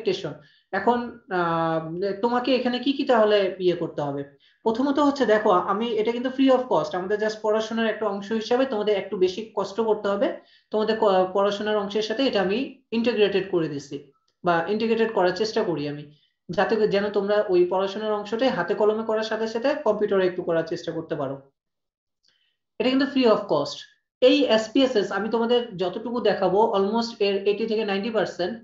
Expectation. এখন তোমাকে এখানে কি কি তাহলে ইয়ে করতে হবে? প্রথমত হচ্ছে দেখো, আমি এটা কিন্তু ফ্রি অফ কস্ট, আমাদের জাস্ট পড়াশোনার একটা অংশ হিসাবে তোমাদের একটু বেশি কষ্ট করতে হবে। তোমাদের পড়াশোনার অংশের সাথে এটা আমি ইন্টিগ্রেটেড করে দিচ্ছি, বা ইন্টিগ্রেটেড করার চেষ্টা করি আমি, যাতে যেন তোমরা ওই পড়াশোনার অংশটাই হাতে কলমে করার সাথে সাথে কম্পিউটারে একটু করার চেষ্টা করতে পারো। এটা কিন্তু ফ্রি অফ কস্ট। এই এসপিএসএস আমি তোমাদের যতটুকু দেখাবো অলমোস্ট এর 80 থেকে 90%,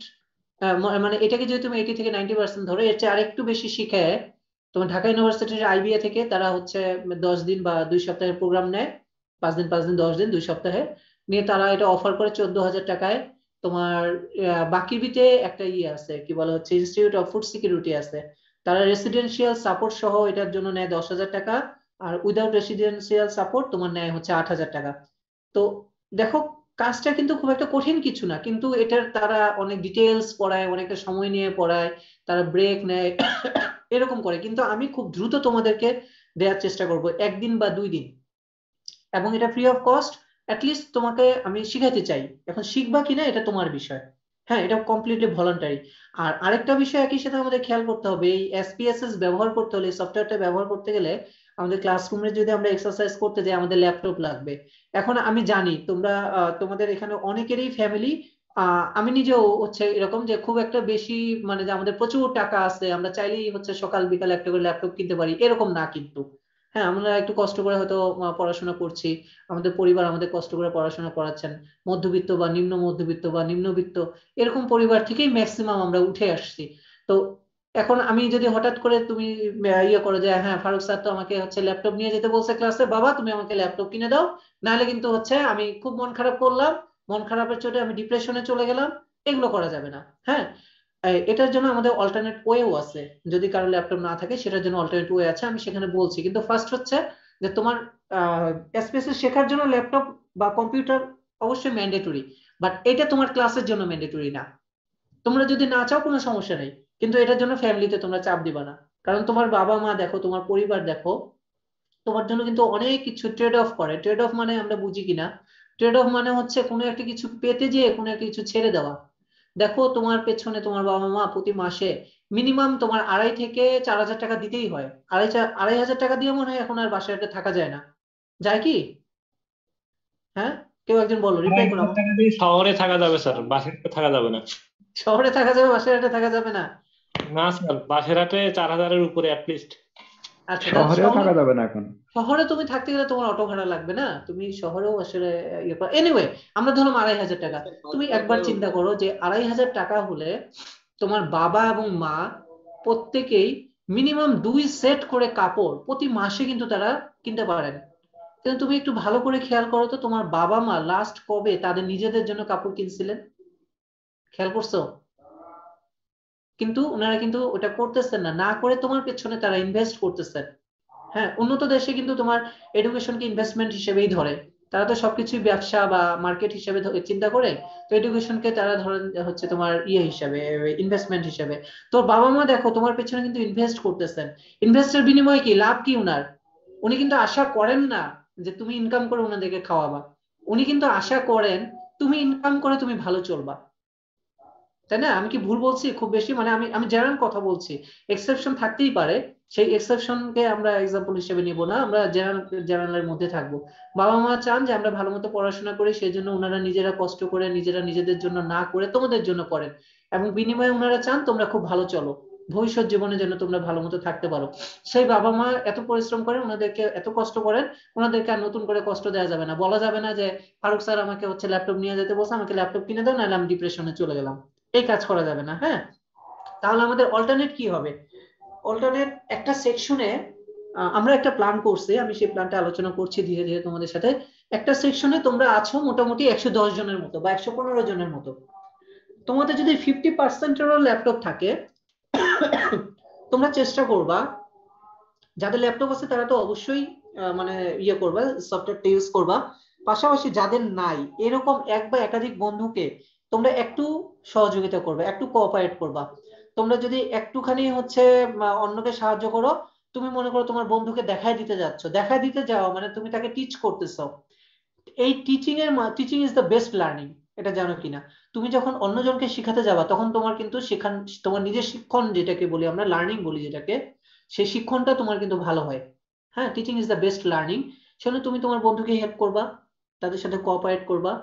মানে এটাকে যদি তুমি 80 থেকে 90% ধরো, এর চেয়ে আরেকটু বেশি শিখে তোমার ঢাকা ইউনিভার্সিটির আইবিএ থেকে তারা হচ্ছে 10 দিন বা 2 সপ্তাহের প্রোগ্রাম নেয়, 5 দিন 5 দিন 10 দিন 2 সপ্তাহে নিয়ে তারা এটা অফার করে 14,000 টাকায়। তোমার বাকির একটা ইয়ে আছে, কি বলে হচ্ছে ইনস্টিটিউট অফ ফুড সিকিউরিটি আছে, তারা রেসিডেন্সিয়াল সাপোর্ট সহ এটার জন্য নেয় 10,000 টাকা। আর উইদাউট রেসিডেন্সিয়াল সাপোর্ট তোমার নেয় হচ্ছে 8,000 টাকা। তো দেখো, কাজটা কিন্তু খুব একটা কঠিন কিছু না, কিন্তু এটার তারা অনেক ডিটেলস পড়ায়, অনেকটা সময় নিয়ে পড়ায়, তারা ব্রেক নেয় এরকম করে। কিন্তু আমি খুব দ্রুত তোমাদেরকে দেওয়ার চেষ্টা করব, 1 দিন বা 2 দিন, এবং এটা ফ্রি অফ কস্ট। অ্যাটলিস্ট তোমাকে আমি শিখাইতে চাই, এখন শিখবা কিনা এটা তোমার বিষয়। হ্যাঁ, এটা কমপ্লিটলি ভলান্টারি। আর আরেকটা বিষয় একই সাথে আমাদের খেয়াল করতে হবে, এই এসপিএসএস ব্যবহার করতে হলে, সফটওয়্যারটা ব্যবহার করতে গেলে আমাদের ক্লাসরুমে যদি আমরা এক্সারসাইজ করতে যাই আমাদের ল্যাপটপ লাগবে। এখন আমি জানি তোমরা তোমাদের এখানে অনেকেরই ফ্যামিলি, আমি নিজেও হচ্ছে এরকম যে খুব একটা বেশি, মানে যে আমাদের প্রচুর টাকা আছে আমরা চাইলেই হচ্ছে সকাল বিকাল একটা করে ল্যাপটপ কিনতে পারি এরকম না কিন্তু। হ্যাঁ, আমরা একটু কষ্ট করে হয়তো পড়াশোনা করছি, আমাদের পরিবার আমাদের কষ্ট করে পড়াশোনা করাচ্ছেন, মধ্যবিত্ত বা নিম্ন মধ্যবিত্ত বা নিম্নবিত্ত এরকম পরিবার থেকেই ম্যাক্সিমাম আমরা উঠে আসছি। তো এখন আমি যদি হঠাৎ করে তুমি ইয়ে করো যে হ্যাঁ ফারুক স্যার তো আমাকে হচ্ছে ল্যাপটপ নিয়ে যেতে বলছে ক্লাসে, বাবা তুমি আমাকে ল্যাপটপ কিনে দাও, নাহলে কিন্তু হচ্ছে আমি খুব মন খারাপ করলাম, মন খারাপের চোটে আমি ডিপ্রেশনে চলে গেলাম, এগুলো করা যাবে না। হ্যাঁ, এটার জন্য আমাদের অল্টারনেট ওয়েও আছে, যদি কারো ল্যাপটপ না থাকে সেটার জন্য অল্টারনেট ওয়ে আছে, আমি সেখানে বলছি। কিন্তু ফার্স্ট হচ্ছে যে তোমার এসপিএসসি শেখার জন্য ল্যাপটপ বা কম্পিউটার অবশ্যই ম্যান্ডেটরি, বাট এটা তোমার ক্লাসের জন্য ম্যান্ডেটরি না। তোমরা যদি না চাও কোনো সমস্যা নেই, কিন্তু এটার জন্য ফ্যামিলিতে তোমরা চাপ দিবা না। কারণ তোমার বাবা মা দেখো, তোমার পরিবার দেখো, তোমার জন্য কিন্তু অনেক কিছু ট্রেড অফ করে। ট্রেড অফ মানে আমরা বুঝি কিনা, ট্রেড অফ মানে হচ্ছে কোনো একটা কিছু পেতে যেয়ে কোনো একটা কিছু ছেড়ে দেওয়া। দেখো তোমার পেছনে তোমার বাবা মা প্রতি মাসে মিনিমাম তোমার 2,500 থেকে 4,000 টাকা দিতেই হয়। 2,500 টাকা দিয়ে মনে হয় এখন আর বাসায় একটা থাকা যায় না, যায় কি? হ্যাঁ, কেউ একজন বলো, আড়াই রিপ্লাই করো হাজার আমাকে। টাকা দিয়ে শহরে থাকা যাবে স্যার, বাসায় তো থাকা যাবে না। শহরে থাকা যাবে, বাসায় একটা থাকা যাবে না? না স্যার, বাসেরহাটে 4,000-এর উপরে অ্যাটলিস্ট। আচ্ছা, তা শহরেও শহর, থাকা যাবে না এখন। শহরে তুমি থাকতে গেলে তোমার অটো ভাড়া লাগবে না, তুমি শহরেও আসলে ইয়ে করো। এনিওয়ে, আমরা ধরলাম 2,500 টাকা। তুমি একবার চিন্তা করো যে 2,500 টাকা হলে তোমার বাবা এবং মা প্রত্যেকেই মিনিমাম 2 সেট করে কাপড় প্রতি মাসে কিন্তু তারা কিনতে পারেন। কিন্তু তুমি একটু ভালো করে খেয়াল করো তো, তোমার বাবা মা লাস্ট কবে তাদের নিজেদের জন্য কাপড় কিনছিলেন? খেয়াল করছো? কিন্তু ওনারা কিন্তু ওটা করতেছেন না, না করে তোমার পেছনে তারা ইনভেস্ট করতেছেন। হ্যাঁ, উন্নত দেশে কিন্তু তোমার এডুকেশনকে ইনভেস্টমেন্ট হিসেবেই ধরে, তারা তো সবকিছুই ব্যবসা বা মার্কেট হিসেবে চিন্তা করে। তো এডুকেশনকে তারা ধরেন হচ্ছে তোমার ইয়ে হিসাবে, ইনভেস্টমেন্ট হিসেবে। তো বাবা মা দেখো তোমার পেছনে কিন্তু ইনভেস্ট করতেছেন, ইনভেস্টের বিনিময়ে কি লাভ কি উনার? উনি কিন্তু আশা করেন না যে তুমি ইনকাম করে ওনাদেরকে খাওয়াবা, উনি কিন্তু আশা করেন তুমি ইনকাম করে তুমি ভালো চলবা। তাই না? আমি কি ভুল বলছি খুব বেশি? মানে আমি আমি জেনারেল কথা বলছি, এক্সেপশন থাকতেই পারে, সেই এক্সেপশনকে আমরা এক্সাম্পল হিসেবে নিব না, আমরা জেনারেল জেনারেলের মধ্যে থাকবো। বাবা মা চান যে আমরা ভালো মতো পড়াশোনা করি, সেই জন্য ওনারা নিজেরা কষ্ট করে, নিজেরা নিজেদের জন্য না করে তোমাদের জন্য করেন, এবং বিনিময়ে ওনারা চান তোমরা খুব ভালো চলো, ভবিষ্যৎ জীবনে যেন তোমরা ভালো মতো থাকতে পারো। সেই বাবা মা এত পরিশ্রম করেন, ওনাদেরকে এত কষ্ট করেন, ওনাদেরকে আর নতুন করে কষ্ট দেওয়া যাবে না। বলা যাবে না যে ফারুক স্যার আমাকে হচ্ছে ল্যাপটপ নিয়ে যেতে বলছে, আমাকে ল্যাপটপ কিনে দাও নাহলে আমি ডিপ্রেশনে চলে গেলাম, এই কাজ করা যাবে না। হ্যাঁ, তাহলে আমাদের অল্টারনেট কি হবে? অল্টারনেট একটা সেকশনে আমরা একটা প্ল্যান করছি, আমি সেই প্ল্যানটা আলোচনা করছি ধীরে ধীরে তোমাদের সাথে। একটা সেকশনে তোমরা আছো মোটামুটি 110 জনের মতো বা 115 জনের মতো। তোমাদের যদি 50%-এরও ল্যাপটপ থাকে, তোমরা চেষ্টা করবা, যাদের ল্যাপটপ আছে তারা তো অবশ্যই মানে ইয়ে করবা, সফটওয়্যারটা ইউজ করবা। পাশাপাশি যাদের নাই এরকম এক বা একাধিক বন্ধুকে তোমরা একটু সহযোগিতা করবে, একটু কোঅপারেট করবা। তোমরা যদি একটুখানি হচ্ছে অন্যকে সাহায্য করো, তুমি মনে করো তোমার বন্ধুকে দেখাই দিতে যাচ্ছ, দেখাই দিতে যাও মানে তুমি তাকে টিচ করতেছো, এই teaching is the best learning, এটা জানো কিনা? তুমি যখন অন্যজনকে শেখাতে যাবা তখন তোমার কিন্তু তোমার নিজের শিক্ষণ যেটাকে বলি আমরা, লার্নিং বলি যেটাকে, সেই শিক্ষণটা তোমার কিন্তু ভালো হয়। হ্যাঁ, teaching is the best learning. সেজন্য তুমি তোমার বন্ধুকে হেল্প করবা, তাদের সাথে কোঅপারেট করবা।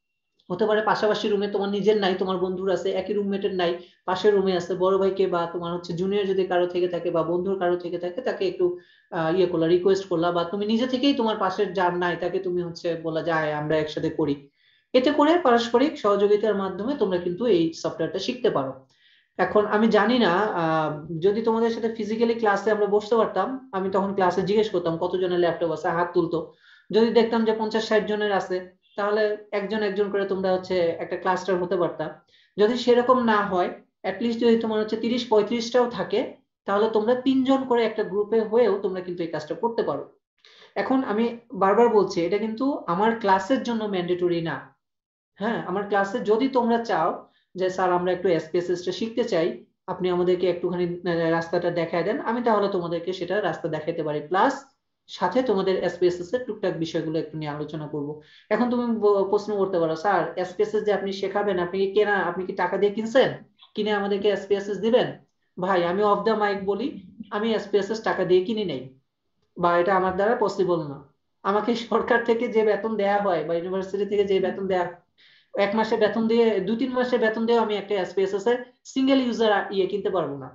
হতে পারে পাশাপাশি রুমে তোমার নিজের নাই, তোমার বন্ধুর আছে, একই রুমমেটের নাই, পাশের রুমে আছে, বড় ভাইকে বা তোমার হচ্ছে জুনিয়র যদি কারো থেকে থাকে বা বন্ধুর কারো থেকে থাকে তাকে একটু ইয়ে করলা, রিকোয়েস্ট করলা, বা তুমি নিজে থেকেই তোমার পাশের যার নাই তাকে তুমি হচ্ছে বলা যায় আমরা একসাথে করি। এতে করে পারস্পরিক সহযোগিতার মাধ্যমে তোমরা কিন্তু এই সফটওয়্যারটা শিখতে পারো। এখন আমি জানি না, আহ, যদি তোমাদের সাথে ফিজিক্যালি ক্লাসে আমরা বসতে পারতাম, আমি তখন ক্লাসে জিজ্ঞেস করতাম কতজনের ল্যাপটপ আছে, হাত তুলতো। যদি দেখতাম যে 50-60 জনের আছে, তাহলে একজন একজন করে তোমরা হচ্ছে একটা ক্লাস্টার হতে পারতা। যদি সেরকম না হয়, অ্যাটলিস্ট যদি তোমার হচ্ছে 30-35টাও থাকে, তাহলে তোমরা 3জন করে একটা গ্রুপে হয়েও তোমরা কিন্তু এই কাজটা করতে পারো। এখন আমি বারবার বলছি, এটা কিন্তু আমার ক্লাসের জন্য ম্যান্ডেটরি না। হ্যাঁ, আমার ক্লাসে যদি তোমরা চাও যে স্যার আমরা একটু এসপিএসএস টা শিখতে চাই, আপনি আমাদেরকে একটুখানি রাস্তাটা দেখায় দেন, আমি তাহলে তোমাদেরকে সেটা রাস্তা দেখাতে পারি, প্লাস সাথে তোমাদের এসপিএসএস এর টুকটাক বিষয়গুলো একটু নিয়ে আলোচনা করব। এখন তুমি প্রশ্ন করতে পারো, স্যার এসপিএসএস যে আপনি শেখাবেন, আপনি কি কেনা, আপনি কি টাকা দিয়ে কিনছেন, কিনে আমাদেরকে এসপিএসএস দিবেন? ভাই আমি অফ দা মাইক বলি, আমি এসপিএসএস টাকা দিয়ে কিনি নেই, বা এটা আমার দ্বারা পসিবল না। আমাকে সরকার থেকে যে বেতন দেয়া হয় বা ইউনিভার্সিটি থেকে যে বেতন দেয়া, 1 মাসে বেতন দিয়ে 2-3 মাসের বেতন দিয়ে আমি একটা এসপিএসএস এর সিঙ্গেল ইউজার ইয়ে কিনতে পারবো না,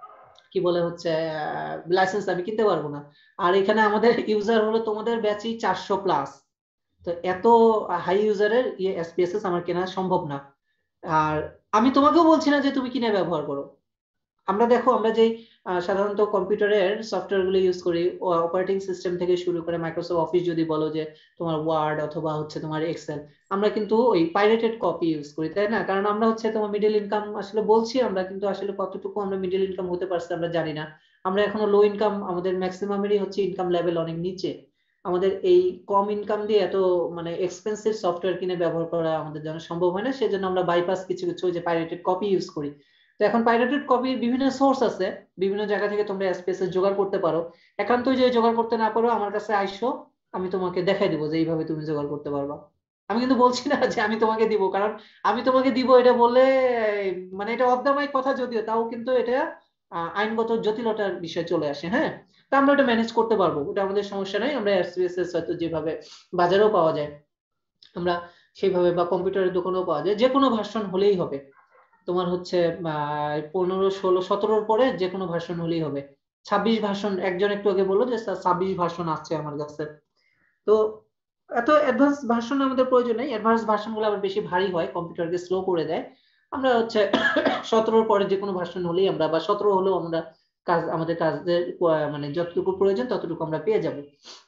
কি বলে হচ্ছে লাইসেন্স আমি কিনতে পারবো না। আর এখানে আমাদের ইউজার হলো তোমাদের ব্যাচই 400+। তো এত হাই ইউজারের ইয়ে এসপিএসএস আমার কেনা সম্ভব না। আর আমি তোমাকেও বলছি না যে তুমি কিনে ব্যবহার করো। আমরা দেখো, আমরা যে সাধারণত কম্পিউটারের সফটওয়্যার গুলো ইউজ করি, অপারেটিং সিস্টেম থেকে শুরু করে মাইক্রোসফট অফিস যদি বলো, যে তোমার ওয়ার্ড অথবা হচ্ছে তোমার এক্সেল, আমরা কিন্তু ওই পাইরেটেড কপি ইউজ করি, তাই না? কারণ আমরা হচ্ছে তোমার মিডল ইনকাম আসলে বলছি, আমরা কিন্তু আসলে কতটুকু আমরা মিডল ইনকাম হতে পারছি আমরা জানি না। আমরা এখনো লো ইনকাম, আমাদের ম্যাক্সিমামেরই হচ্ছে ইনকাম লেভেল অনেক নিচে। আমাদের এই কম ইনকাম দিয়ে এত মানে এক্সপেন্সিভ সফটওয়্যার কিনে ব্যবহার করা আমাদের জন্য সম্ভব হয় না, সেজন্য আমরা বাইপাস কিছু কিছু ওই যে পাইরেটেড কপি ইউজ করি। তো এখন পাইরেটেড কপির বিভিন্ন সোর্স আছে, বিভিন্ন জায়গা থেকে তোমরা স্পেসে জোগাড় করতে পারো। একান্তই যদি জোগাড় করতে না পারো, আমার কাছে আইসো, আমি তোমাকে দেখাই দিব যে এইভাবে তুমি জোগাড় করতে পারবা। আমি কিন্তু বলছি না যে আমি তোমাকে দিব, কারণ আমি তোমাকে দিব এটা বললে মানে এটা অফ দা মাইক কথা যদিও, তাও কিন্তু এটা আইনগত জটিলতার বিষয় চলে আসে। হ্যাঁ, তা আমরা এটা ম্যানেজ করতে পারবো, ওটা আমাদের সমস্যা নাই। আমরা এসপিএসএস হয়তো যেভাবে বাজারেও পাওয়া যায়, আমরা সেইভাবে, বা কম্পিউটারের দোকানেও পাওয়া যায়, যে কোনো ভার্সন হলেই হবে। তোমার হচ্ছে 15, 16, 17-র পরে যে কোনো ভার্সন হলেই হবে। 26 ভার্সন, একজন একটু আগে বললো যে স্যার 26 ভার্সন আছে আমার কাছে। তো এত অ্যাডভান্স ভার্সন আমাদের প্রয়োজন নেই, অ্যাডভান্স ভার্সন গুলো আবার বেশি ভারী হয়, কম্পিউটারকে স্লো করে দেয়। আমরা হচ্ছে 17-র পরে যে কোনো ভার্সন হলেই আমরা, বা 17 হলেও আমরা আমাদের কাজের মানে যতটুকু প্রয়োজন ততটুকু আমরা পেয়ে যাব।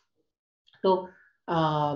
তো আহ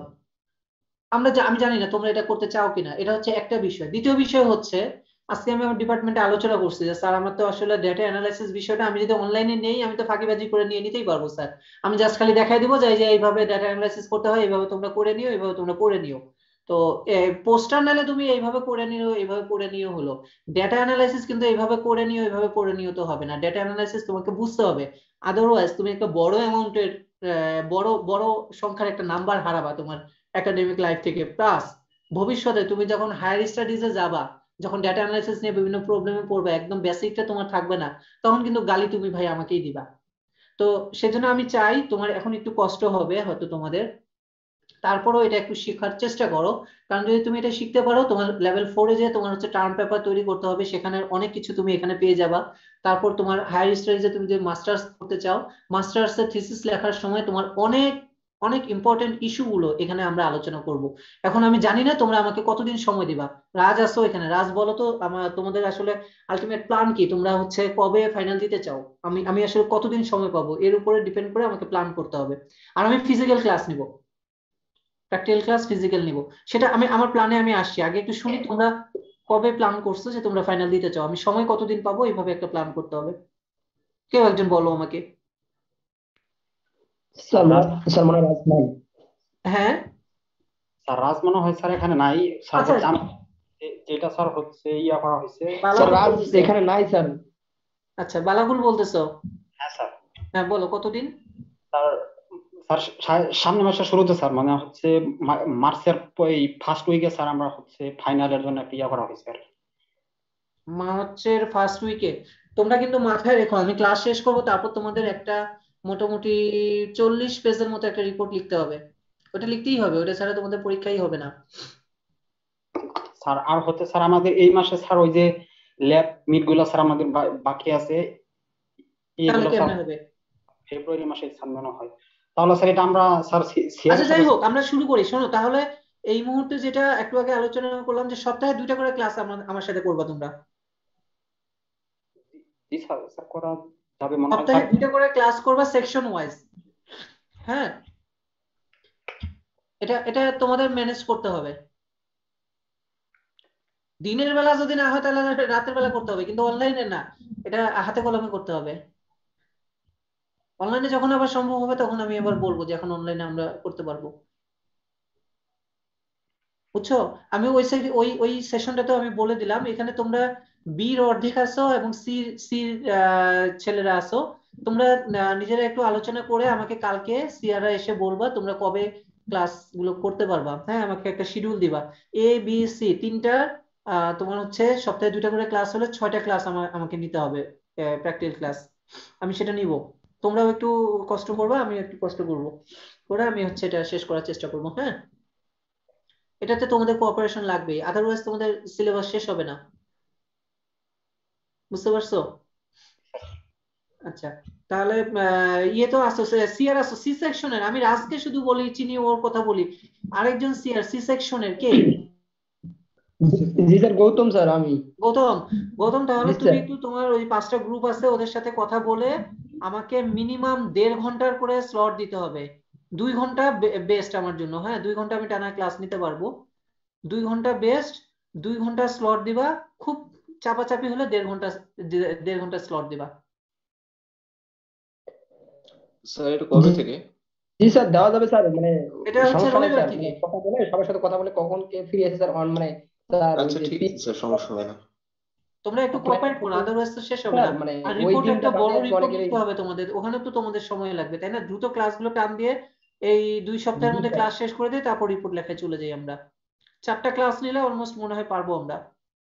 আমি জানি না তোমরা এটা করতে চাও কিনা, এটা হচ্ছে একটা বিষয়। দ্বিতীয় বিষয় হচ্ছে, আজকে আমি আমার ডিপার্টমেন্টে আলোচনা করছি যে স্যার আমার তো আসলে ডেটা অ্যানালাইসিস বিষয়টা আমি যদি অনলাইনে নেই, আমি তো ফাঁকিবাজি করে নিয়ে নিতেই পারবো স্যার। আমি জাস্ট খালি দেখাই দিব যে এই যে এইভাবে ডেটা অ্যানালাইসিস করতে হয়, এইভাবে তোমরা করে নিও, এইভাবে তোমরা করে নিও। তো পোস্টার নালে তুমি এইভাবে করে নিও, এইভাবে করে নিও হলো। ডেটা অ্যানালাইসিস কিন্তু এইভাবে করে নিও, এইভাবে করে নিও তো হবে না। ডেটা অ্যানালাইসিস তোমাকে বুঝতে হবে, আদারওয়াইজ তুমি একটা বড় অ্যামাউন্টের বড় বড় সংখ্যার একটা নাম্বার হারাবা তোমার একাডেমিক লাইফ থেকে। প্লাস ভবিষ্যতে তুমি যখন হায়ার স্টাডিজে যাবা, যখন ডেটা অ্যানালাইসিস নিয়ে বিভিন্ন প্রবলেমে পড়বে, একদম বেসিকটা তোমার থাকবে না, তখন কিন্তু গালি তুমি ভাই আমাকেই দিবা। তো সেজন্য আমি চাই, তোমার এখন একটু কষ্ট হবে হয়তো তোমাদের, তারপরেও এটা একটু শেখার চেষ্টা করো। কারণ যদি তুমি এটা শিখতে পারো, তোমার লেভেল 4-এ যে তোমার হচ্ছে টার্ম পেপার তৈরি করতে হবে, সেখানে অনেক কিছু তুমি এখানে পেয়ে যাবা। তারপর তোমার হায়ার স্টাডিজে তুমি যে মাস্টার্স করতে চাও, মাস্টার্স এর থিসিস লেখার সময় তোমার অনেক অনেক ইম্পর্টেন্ট ইস্যু গুলো এখানে আমরা আলোচনা করব। এখন আমি জানি না তোমরা আমাকে কতদিন সময় দিবা। রাজ আসো এখানে, রাজ বলো তো আমার তোমাদের আসলে আলটিমেট প্ল্যান কি, তোমরা হচ্ছে কবে ফাইনাল দিতে চাও? আমি আমি আসলে কতদিন সময় পাবো এর উপরে ডিপেন্ড করে আমাকে প্ল্যান করতে হবে। আর আমি ফিজিক্যাল ক্লাস নিব, প্র্যাকটিক্যাল ক্লাস ফিজিক্যাল নিব, সেটা আমি আমার প্ল্যানে আমি আসছি। আগে একটু শুনি তোমরা কবে প্ল্যান করছো যে তোমরা ফাইনাল দিতে চাও, আমি সময় কতদিন পাবো, এইভাবে একটা প্ল্যান করতে হবে। কেউ একজন বলো আমাকে। স্যার স্যার রাজ স্যার মনে হয় রাজ নাই। হ্যাঁ, স্যার রাজ মনে হয় স্যার এখানে নাই। স্যার আচ্ছা, হচ্ছে যেটা স্যার হচ্ছে ইয়া করা হয়েছে। স্যার বালাগুল রাজ বলতেছো? এখানে নাই স্যার। আচ্ছা, বালাগুল বলতেছো? হ্যাঁ স্যার। হ্যাঁ বলো কতদিন। স্যার স্যার সামনের মাসের শুরুতে স্যার, মানে হচ্ছে মার্চের এই ফার্স্ট উইকে স্যার আমরা হচ্ছে ফাইনালের জন্য একটা ইয়া করা হয়েছে আর কি। মার্চের ফার্স্ট উইকে? তোমরা কিন্তু মাথায় রেখো, আমি ক্লাস শেষ করবো, তারপর তোমাদের একটা মোটামুটি 40 পেজের মতো একটা রিপোর্ট লিখতে হবে। ওটা লিখতেই হবে, ওটা ছাড়া তোমাদের পরীক্ষাই হবে না। স্যার আর হচ্ছে স্যার আমাদের এই মাসে স্যার ওই যে ল্যাব মিট গুলো স্যার আমাদের বাকি আছে, তাহলে এইগুলো স্যার কেমনে হবে? ফেব্রুয়ারি মাসে স্যার মনে হয়। তাহলে স্যার এটা আমরা স্যার আচ্ছা সিআরের যাই সাথে। হোক, আমরা শুরু করি, শোনো তাহলে। এই মুহূর্তে যেটা একটু আগে আলোচনা করলাম, যে সপ্তাহে 2টা করে ক্লাস আমার আমার সাথে করবা তোমরা। জি স্যার, স্যার করা যাবে মনে হয় সপ্তাহে স্যার। 2টা করে ক্লাস করবা সেকশন ওয়াইজ। হ্যাঁ, এটা এটা তোমাদের ম্যানেজ করতে হবে। দিনের বেলা যদি না হয় তাহলে রাতের বেলা করতে হবে, কিন্তু অনলাইনে না, এটা হাতে কলমে করতে হবে। অনলাইনে যখন আবার সম্ভব হবে তখন আমি আবার বলবো যে এখন অনলাইনে আমরা করতে পারবো। বুঝছো? আমি ওই সাইড ওই ওই সেশনটাতে আমি বলে দিলাম, এখানে তোমরা বির অর্ধেক আসো এবং সির ছেলেরা আসো। তোমরা নিজেরা একটু আলোচনা করে আমাকে কালকে সিআররা এসে বলবা তোমরা কবে ক্লাস গুলো করতে পারবা। হ্যাঁ, আমাকে একটা শিডিউল দিবা। A B C তিনটা, তোমার হচ্ছে সপ্তাহে 2টা করে ক্লাস হলে 6টা ক্লাস আমাকে নিতে হবে, প্র্যাকটিক্যাল ক্লাস। আমি সেটা নিব। তোমরাও একটু কষ্ট করবা, আমি একটু কষ্ট করবো, করে আমি হচ্ছে এটা শেষ করার চেষ্টা করবো। হ্যাঁ, এটাতে তোমাদের কোঅপারেশন লাগবে, আদারওয়াইজ তোমাদের সিলেবাস শেষ হবে না। বুঝতে পারছো? আচ্ছা, তাহলে ইয়ে তো আসো, সিআর আসো, সি সেকশনের আমি রাজকে শুধু বলি, চিনি ওর কথা বলি। আরেকজন সিআর সি সেকশনের কে? জি স্যার, গৌতম স্যার আমি। গৌতম। গৌতম, তাহলে জি তুমি স্যার। একটু তোমার ওই 5টা গ্রুপ আছে ওদের সাথে কথা বলে আমাকে মিনিমাম 1.5 ঘন্টার করে স্লট দিতে হবে। 2 ঘন্টা বেস্ট আমার জন্য। হ্যাঁ, 2 ঘন্টা আমি টানা ক্লাস নিতে পারবো। 2 ঘন্টা বেস্ট। 2 ঘন্টা স্লট দিবা। খুব চাপাচাপি হলে 1.5 ঘন্টা, 1.5 ঘন্টা স্লট দিবা। স্যার এটা কবে জি থেকে? জি স্যার, দেওয়া যাবে স্যার, মানে এটা হচ্ছে সমস্যা নাই রবিবার স্যার, থেকে। মানে কথা বলে সবার সাথে কথা বলে কখন কে ফ্রি আছে স্যার, অন মানে স্যার ওই আচ্ছা যে ঠিক আছে স্যার, সমস্যা হবে না। তোমরা একটু অফলাইন কোঅপারেট করো, আদারওয়াইজ তো শেষ হবে স্যার, না। মানে আর ওই রিপোর্ট দিনটা একটা বাদে বড় আর কি রিপোর্ট অনেকেরই। লিখতে হবে তোমাদের, ওখানে তো তোমাদের সময় লাগবে তাই না? দ্রুত ক্লাসগুলো টান দিয়ে এই 2 সপ্তাহের জি মধ্যে স্যার। ক্লাস শেষ করে দিয়ে তারপর রিপোর্ট লেখায় চলে যাই আমরা। 4টা ক্লাস নিলে অলমোস্ট মনে হয় পারবো আমরা।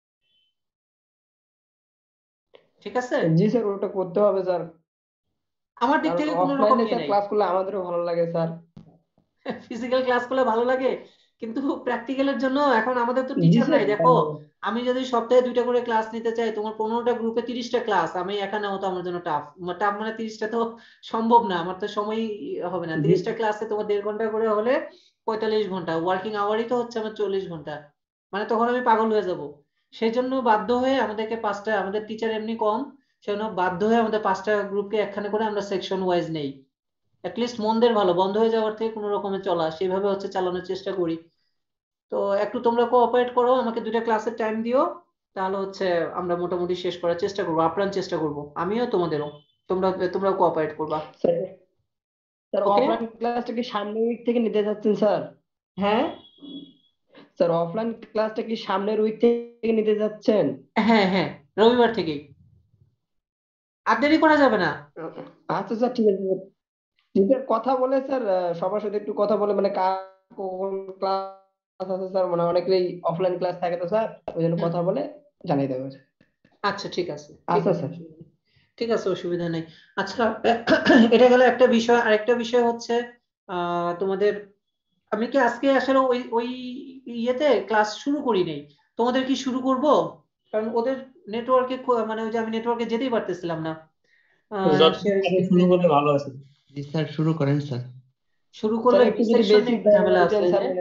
ঠিক আছে? জি স্যার, ওটা করতে হবে স্যার। আমার দিক কারণ থেকে কোনো রকম অফলাইনে ইয়ে স্যার নেই। ক্লাস করলে আমাদেরও ভালো লাগে স্যার। ফিজিক্যাল ক্লাস করলে ভালো লাগে, কিন্তু প্র্যাকটিক্যালের জন্য এখন আমাদের তো জি টিচার স্যার, নাই, দেখো। মানে আমি যদি সপ্তাহে 2টা করে ক্লাস নিতে চাই, তোমার 15টা গ্রুপে 30টা ক্লাস, আমি একা নেওয়া তো আমার জন্য টাফ। টাফ মানে 30টা তো সম্ভব না, আমার তো সময় হবে না। জি 30টা ক্লাসে তোমার 1.5 ঘন্টা করে হলে 45 ঘন্টা, ওয়ার্কিং আওয়ারই তো হচ্ছে আমার 40 ঘন্টা। মানে তখন আমি পাগল হয়ে যাব। সেই জন্য বাধ্য হয়ে আমাদেরকে 5টা, আমাদের টিচার এমনি কম, সেজন্য বাধ্য হয়ে আমাদের 5টা গ্রুপকে একখানে করে আমরা সেকশন ওয়াইজ নেই। অ্যাটলিস্ট মনদের ভালো, বন্ধ হয়ে যাওয়ার থেকে কোনো রকমে চলা, সেইভাবে হচ্ছে চালানোর চেষ্টা করি। তো একটু তোমরা কোঅপারেট করো, আমাকে 2টা ক্লাসের টাইম দিও, তাহলে হচ্ছে আমরা মোটামুটি শেষ করার চেষ্টা করবো, আপ্রাণ চেষ্টা করবো, আমিও তোমাদেরও। তোমরা তোমরা কোঅপারেট করবা। স্যার। Sir okay? অফলাইন ক্লাসটা কি সামনের উইক থেকে নিতে যাচ্ছেন স্যার? হ্যাঁ, স্যার অফলাইন ক্লাসটা কি সামনের উইক থেকে নিতে যাচ্ছেন? হ্যাঁ, হ্যাঁ, রবিবার থেকেই। আর দেরি করা যাবে না। আচ্ছা স্যার, ঠিক আছে স্যার। স্যার কথা বলে স্যার, সবার সাথে একটু কথা বলে, মানে কার কোন ক্লাস আছে স্যার, মানে অনেকেই অফলাইন ক্লাস থাকে তো স্যার, ওই জন্য হুম, কথা বলে জানিয়ে দেবেন। আচ্ছা ঠিক আছে, ঠিক আচ্ছা আছে, স্যার। অসুবিধা নেই। ঠিক আছে, অসুবিধা নেই। আচ্ছা, এটা গেল একটা বিষয়। আরেকটা বিষয় হচ্ছে তোমাদের, আমি কি আজকে আসলে ওই ওই ইয়েতে ক্লাস শুরু করি নাই। তোমাদের কি শুরু করব? কারণ ওদের নেটওয়ার্কে, মানে ওই যে আমি নেটওয়ার্কে যেতেই পারতেছিলাম না। যত শেয়ার আগে স্ক্রিন শুরু দিয়ে করলে দিলাম। ভালো আছে। জি স্যার, শুরু করেন স্যার। শুরু স্যার করলে বি একটু যদি সেকশন নিয়ে বেসিক একটু ঝামেলা আছে, দিতেন ওই স্যার, যে মানে।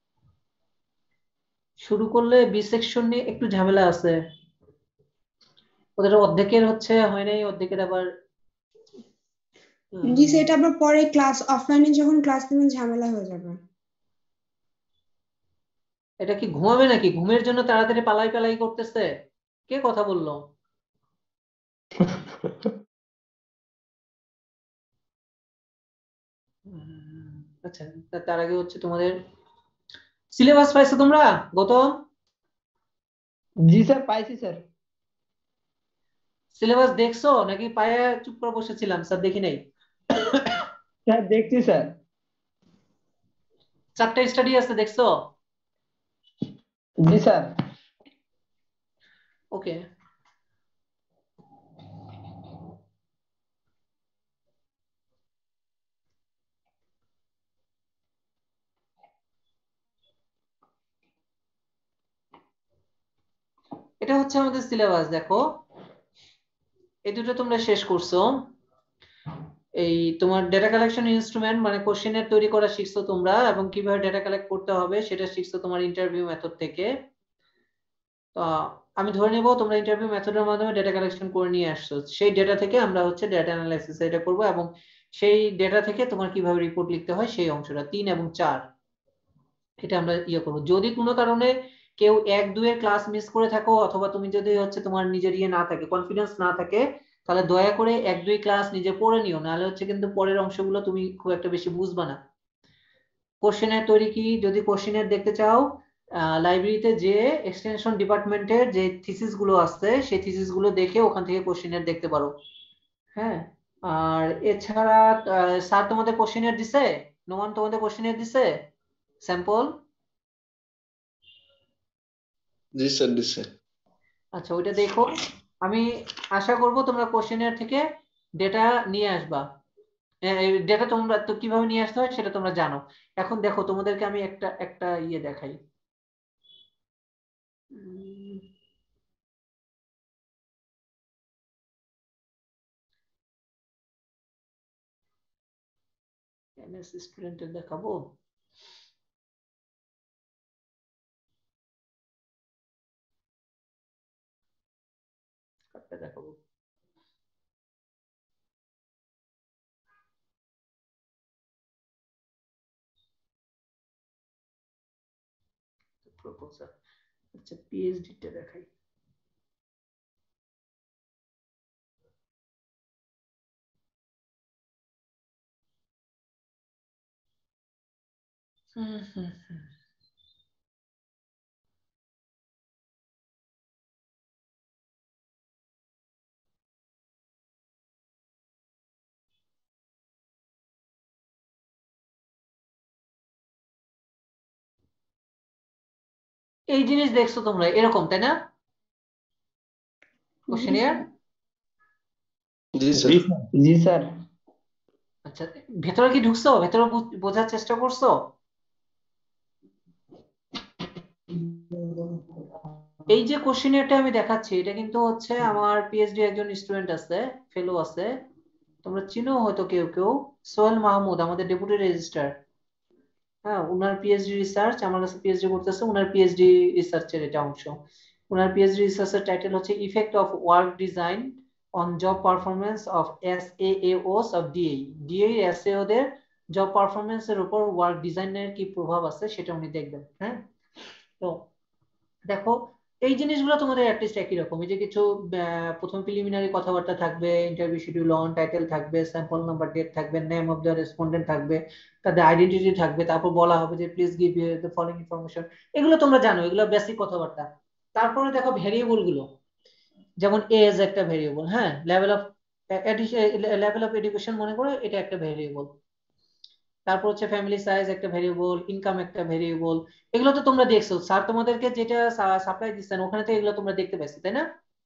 শুরু করলে বি সেকশন নিয়ে একটু ঝামেলা আছে। ওদের অর্ধেকের হচ্ছে হয় নাই, অর্ধেকের আবার জি উম, স্যার, এটা আবার পরে ক্লাস অফলাইনে যখন ক্লাস নেবেন ঝামেলা হয়ে যাবে। এটা কি ঘুমাবে নাকি? ঘুমের জন্য তাড়াতাড়ি পালাই পালাই করতেছে। কে কথা বললো? আচ্ছা, তার আগে হচ্ছে তোমাদের সিলেবাস পাইছো তোমরা, গৌতম? জি স্যার, পাইছি স্যার। সিলেবাস দেখছো নাকি পায়ে চুপ করে বসেছিলাম স্যার দেখি নাই? স্যার দেখছি স্যার। 4টা স্টাডি আছে, দেখছো? জি স্যার। ওকে, এটা হচ্ছে আমাদের সিলেবাস। দেখো, এই দুটো তোমরা শেষ করছো। এই তোমার ডেটা কালেকশন ইনস্ট্রুমেন্ট মানে কোশ্চেনের তৈরি করা শিখছো তোমরা, এবং কিভাবে ডেটা কালেক্ট করতে হবে সেটা শিখছো তোমার ইন্টারভিউ মেথড থেকে। তো আমি ধরে নেব তোমরা ইন্টারভিউ মেথডের মাধ্যমে ডেটা কালেকশন করে নিয়ে আসছো, সেই ডেটা থেকে আমরা হচ্ছে ডেটা অ্যানালাইসিস এটা করব, এবং সেই ডেটা থেকে তোমার কিভাবে রিপোর্ট লিখতে হয় সেই অংশটা 3 এবং 4 এটা আমরা ইয়ে করবো। যদি কোনো কারণে কেউ 1-2 এর ক্লাস মিস করে থাকো, অথবা তুমি যদি হচ্ছে তোমার নিজের ইয়ে না থাকে, কনফিডেন্স না থাকে, তাহলে দয়া করে 1-2 ক্লাস নিজে পড়ে নিও, নাহলে হচ্ছে কিন্তু পরের অংশগুলো তুমি খুব একটা বেশি বুঝবা না। কোশ্চেনের তৈরি কি, যদি কোশ্চেনের দেখতে চাও, লাইব্রেরিতে যে এক্সটেনশন ডিপার্টমেন্টের যে থিসিস গুলো আছে সেই থিসিস গুলো দেখে ওখান থেকে কোশ্চেনের দেখতে পারো। হ্যাঁ, আর এছাড়া স্যার তোমাদের কোশ্চেনের দিছে, নোমান তোমাদের কোশ্চেনের দিছে স্যাম্পল? জি স্যার দিছে। আচ্ছা, ওইটা দেখো। আমি আশা করব তোমরা কোশ্চেনের থেকে ডেটা নিয়ে আসবা। ডেটা তোমরা তো কিভাবে নিয়ে আসতে হয় সেটা তোমরা জানো। এখন দেখো, তোমাদেরকে আমি একটা একটা ইয়ে দেখাই। এমএস স্টুডেন্টের দেখাবো। কাটটা দেখাবো। প্রপোজাল। আচ্ছা, পিএইচডি টা দেখাই। হুম হুম হুম। এই জিনিস দেখছো তোমরা এরকম, তাই না? জি কোশ্চেনিয়ার। স্যার। জি স্যার। জি স্যার। জি স্যার। আচ্ছা, ভেতরে কি ঢুকছো? ভেতরে বোঝার চেষ্টা করছো? এই যে কোশ্চেনিয়ারটা আমি দেখাচ্ছি, এটা কিন্তু হচ্ছে আমার পিএইচডি একজন স্টুডেন্ট আছে, ফেলো আছে, তোমরা চিনো হয়তো কেউ কেউ, সোহেল মাহমুদ, আমাদের ডেপুটি রেজিস্ট্রার। হ্যাঁ, উনার পিএইচডি রিসার্চ, আমার কাছে পিএইচডি করতেছে, উনার পিএইচডি রিসার্চের এটা অংশ। উনার পিএইচডি রিসার্চের টাইটেল হচ্ছে effect of work design on job performance of SAAOs of DAE. DAE SAO দের জব পারফরমেন্স এর উপর ওয়ার্ক ডিজাইনের কি প্রভাব আছে সেটা উনি দেখবেন। হ্যাঁ, তো দেখো, এই জিনিসগুলো তোমাদের অ্যাটলিস্ট একই রকম। এই যে কিছু প্রথম প্রিলিমিনারি কথাবার্তা থাকবে, ইন্টারভিউ শিডিউল অন, টাইটেল থাকবে, স্যাম্পল নাম্বার, ডেট থাকবে, নেম অফ দ্য রেসপন্ডেন্ট থাকবে, তাদের আইডেন্টিটি থাকবে, তারপর বলা হবে যে please give the following information. এগুলো তোমরা জানো, এগুলো বেসিক কথাবার্তা। তারপরে দেখো ভেরিয়েবল গুলো, যেমন এজ একটা ভেরিয়েবল, হ্যাঁ, লেভেল অফ এডুকেশন মনে করো এটা একটা ভেরিয়েবল। তারপর হচ্ছে ফ্যামিলি সাইজ একটা ভেরিয়েবল, ইনকাম একটা ভেরিয়েবল। এগুলো তো তোমরা দেখছো, স্যার তোমাদেরকে যেটা সাপ্লাই দিচ্ছেন ওখানে তো এগুলো তোমরা দেখতে পাচ্ছ, তাই না?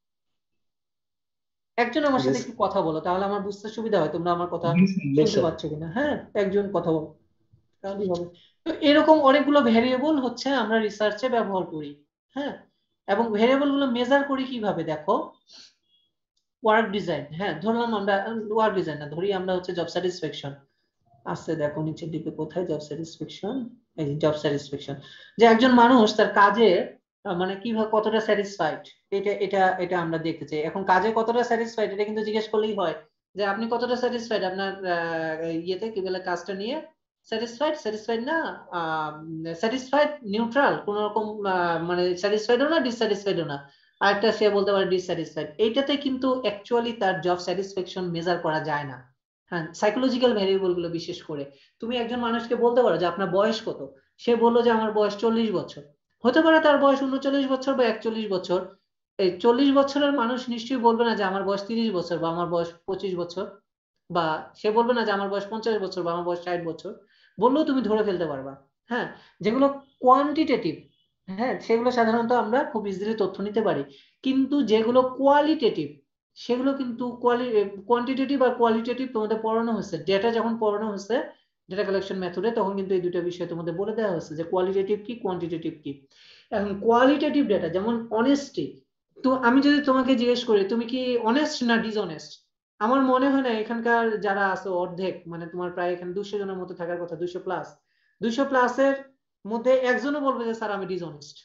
একজন আমার জি সাথে স্যার। একটু কথা বলো, তাহলে আমার বুঝতে সুবিধা হয় তোমরা আমার কথা জি স্যার, জি শুনতে স্যার। পাচ্ছ কিনা। হ্যাঁ, একজন কথা বলো, তাহলেই হবে। তো এরকম অনেকগুলো ভেরিয়েবল হচ্ছে আমরা রিসার্চে ব্যবহার করি। হ্যাঁ, এবং ভেরিয়েবল গুলো মেজার করি কিভাবে, দেখো। ওয়ার্ক ডিজাইন, হ্যাঁ, ধরলাম আমরা ওয়ার্ক ডিজাইন না ধরি, আমরা হচ্ছে জব স্যাটিসফ্যাকশন আছে, দেখো নিচের দিকে কোথায় জব স্যাটিসফ্যাকশন, এই যে জব স্যাটিসফ্যাকশন, যে একজন মানুষ তার কাজে মানে কিভাবে কতটা স্যাটিসফাইড, এটা এটা এটা আমরা দেখতে চাই। এখন কাজে কতটা স্যাটিসফাইড এটা কিন্তু জিজ্ঞেস করলেই হয়, যে আপনি কতটা স্যাটিসফাইড আপনার ইয়েতে কি বলে কাজটা নিয়ে, স্যাটিসফাইড, স্যাটিসফাইড না, স্যাটিসফাইড, নিউট্রাল, কোন রকম মানে স্যাটিসফাইডও না ডিসস্যাটিসফাইডও না, আরেকটা সে বলতে পারে ডিসস্যাটিসফাইড। এইটাতে কিন্তু অ্যাকচুয়ালি তার জব স্যাটিসফ্যাকশন মেজার করা যায় না। হ্যাঁ, সাইকোলজিক্যাল ভ্যারিয়েবল গুলো বিশেষ করে। তুমি একজন মানুষকে বলতে পারো যে আপনার বয়স কত, সে বললো যে আমার বয়স 40 বছর, হতে পারে তার বয়স 39 বছর বা 41 বছর। এই 40 বছরের মানুষ নিশ্চয়ই বলবে না যে আমার বয়স 30 বছর বা আমার বয়স 25 বছর, বা সে বলবে না যে আমার বয়স 50 বছর বা আমার বয়স 60 বছর, বললেও তুমি ধরে ফেলতে পারবা। হ্যাঁ, যেগুলো কোয়ান্টিটেটিভ, হ্যাঁ সেগুলো সাধারণত আমরা খুব ইজিলি তথ্য নিতে পারি। কিন্তু যেগুলো কোয়ালিটেটিভ, সেগুলো কিন্তু কোয়ান্টিটেটিভ আর কোয়ালিটেটিভ তোমাদের পড়ানো হয়েছে, ডেটা যখন পড়ানো হয়েছে ডেটা কালেকশন মেথডে, তখন কিন্তু এই দুটো বিষয় তোমাদের বলে দেওয়া হয়েছে যে কোয়ালিটেটিভ কি কোয়ান্টিটেটিভ কি। এখন কোয়ালিটেটিভ ডেটা যেমন অনেস্টি, তো আমি যদি তোমাকে জিজ্ঞেস করি তুমি কি অনেস্ট না ডিসঅনেস্ট, আমার মনে হয় না এখানকার যারা আছে অর্ধেক, মানে তোমার প্রায় এখানে 200 জনের মতো থাকার কথা, 200+, 200+-এর মধ্যে একজনও বলবে যে স্যার আমি ডিসঅনেস্ট।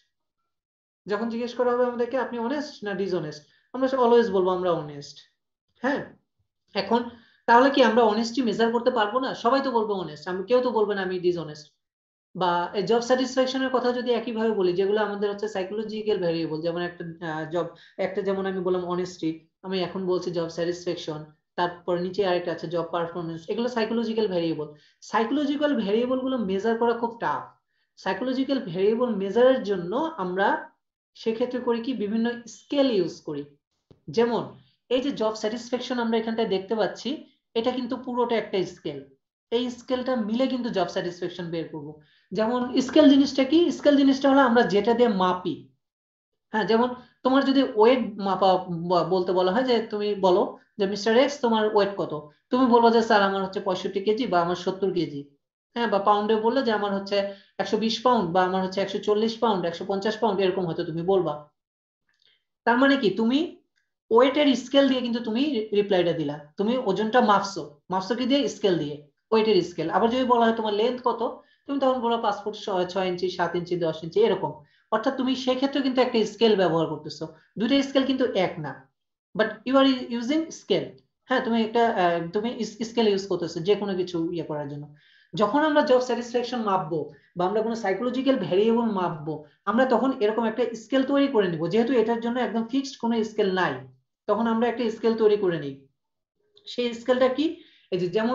যখন জিজ্ঞেস করা হবে আমাদেরকে আপনি অনেস্ট না ডিসঅনেস্ট, আমরা অলওয়েজ বলবো আমরা অনেস্ট। হ্যাঁ, এখন তাহলে কি আমরা অনেস্টি মেজার করতে পারবো না? সবাই তো বলবো অনেস্ট, আমি কেউ তো বলবে না আমি ডিসঅনেস্ট। বা জব স্যাটিসফ্যাকশনের কথা যদি একইভাবে বলি, যেগুলো আমাদের হচ্ছে সাইকোলজিক্যাল ভ্যারিয়েবল, যেমন একটা জব, একটা যেমন আমি বললাম অনেস্টি, আমি এখন বলছি জব স্যাটিসফ্যাকশন, তারপর নিচে আরেকটা আছে জব পারফরমেন্স, এগুলো সাইকোলজিক্যাল ভ্যারিয়েবল। সাইকোলজিক্যাল ভ্যারিয়েবল গুলো মেজার করা খুব টাফ। সাইকোলজিক্যাল ভ্যারিয়েবল মেজারের জন্য আমরা সেক্ষেত্রে করি কি, বিভিন্ন স্কেল ইউজ করি। যেমন এই যে জব স্যাটিসফ্যাকশন আমরা এখানটায় দেখতে পাচ্ছি, এটা কিন্তু পুরোটা একটা স্কেল, এই স্কেলটা মিলে কিন্তু জব স্যাটিসফ্যাকশন বের করব। যেমন স্কেল জিনিসটা কি, স্কেল জিনিসটা হলো আমরা যেটা দিয়ে মাপি। হ্যাঁ, যেমন তোমার যদি ওয়েট মাপা বলতে বলা হয় যে তুমি বলো যে মিস্টার এক্স তোমার ওয়েট কত, তুমি বলবো যে স্যার আমার হচ্ছে 65 কেজি বা আমার 70 কেজি। হ্যাঁ, বা পাউন্ডে বললে যে আমার হচ্ছে 120 পাউন্ড বা আমার হচ্ছে 140 পাউন্ড, 150 পাউন্ড, এরকম হয়তো তুমি বলবা। তার মানে কি, তুমি ওয়েটের স্কেল দিয়ে কিন্তু তুমি রিপ্লাইটা দিলা, তুমি ওজনটা মাপছো, মাপছো কি দিয়ে, স্কেল দিয়ে, ওয়েটের স্কেল। আবার যদি বলা হয় তোমার লেন্থ কত, তুমি তখন বলো 5 ফুট 6 ইঞ্চি, 7 ইঞ্চি, 10 ইঞ্চি, এরকম। অর্থাৎ তুমি সেক্ষেত্রে কিন্তু একটা স্কেল ব্যবহার করতেছো, দুইটা স্কেল কিন্তু এক না, but you are using scale. হ্যাঁ, তুমি একটা তুমি স্কেল ইউজ করতেছো যে কোনো কিছু ইয়ে করার জন্য। যখন আমরা জব স্যাটিসফ্যাকশন মাপবো বা আমরা কোনো সাইকোলজিক্যাল ভ্যারিয়েবল মাপবো, আমরা তখন এরকম একটা স্কেল তৈরি করে নিব, যেহেতু এটার জন্য একদম ফিক্সড কোনো স্কেল নাই, তখন আমরা একটা স্কেল তৈরি করে নিই। সেই স্কেলটা কি, এই যে যেমন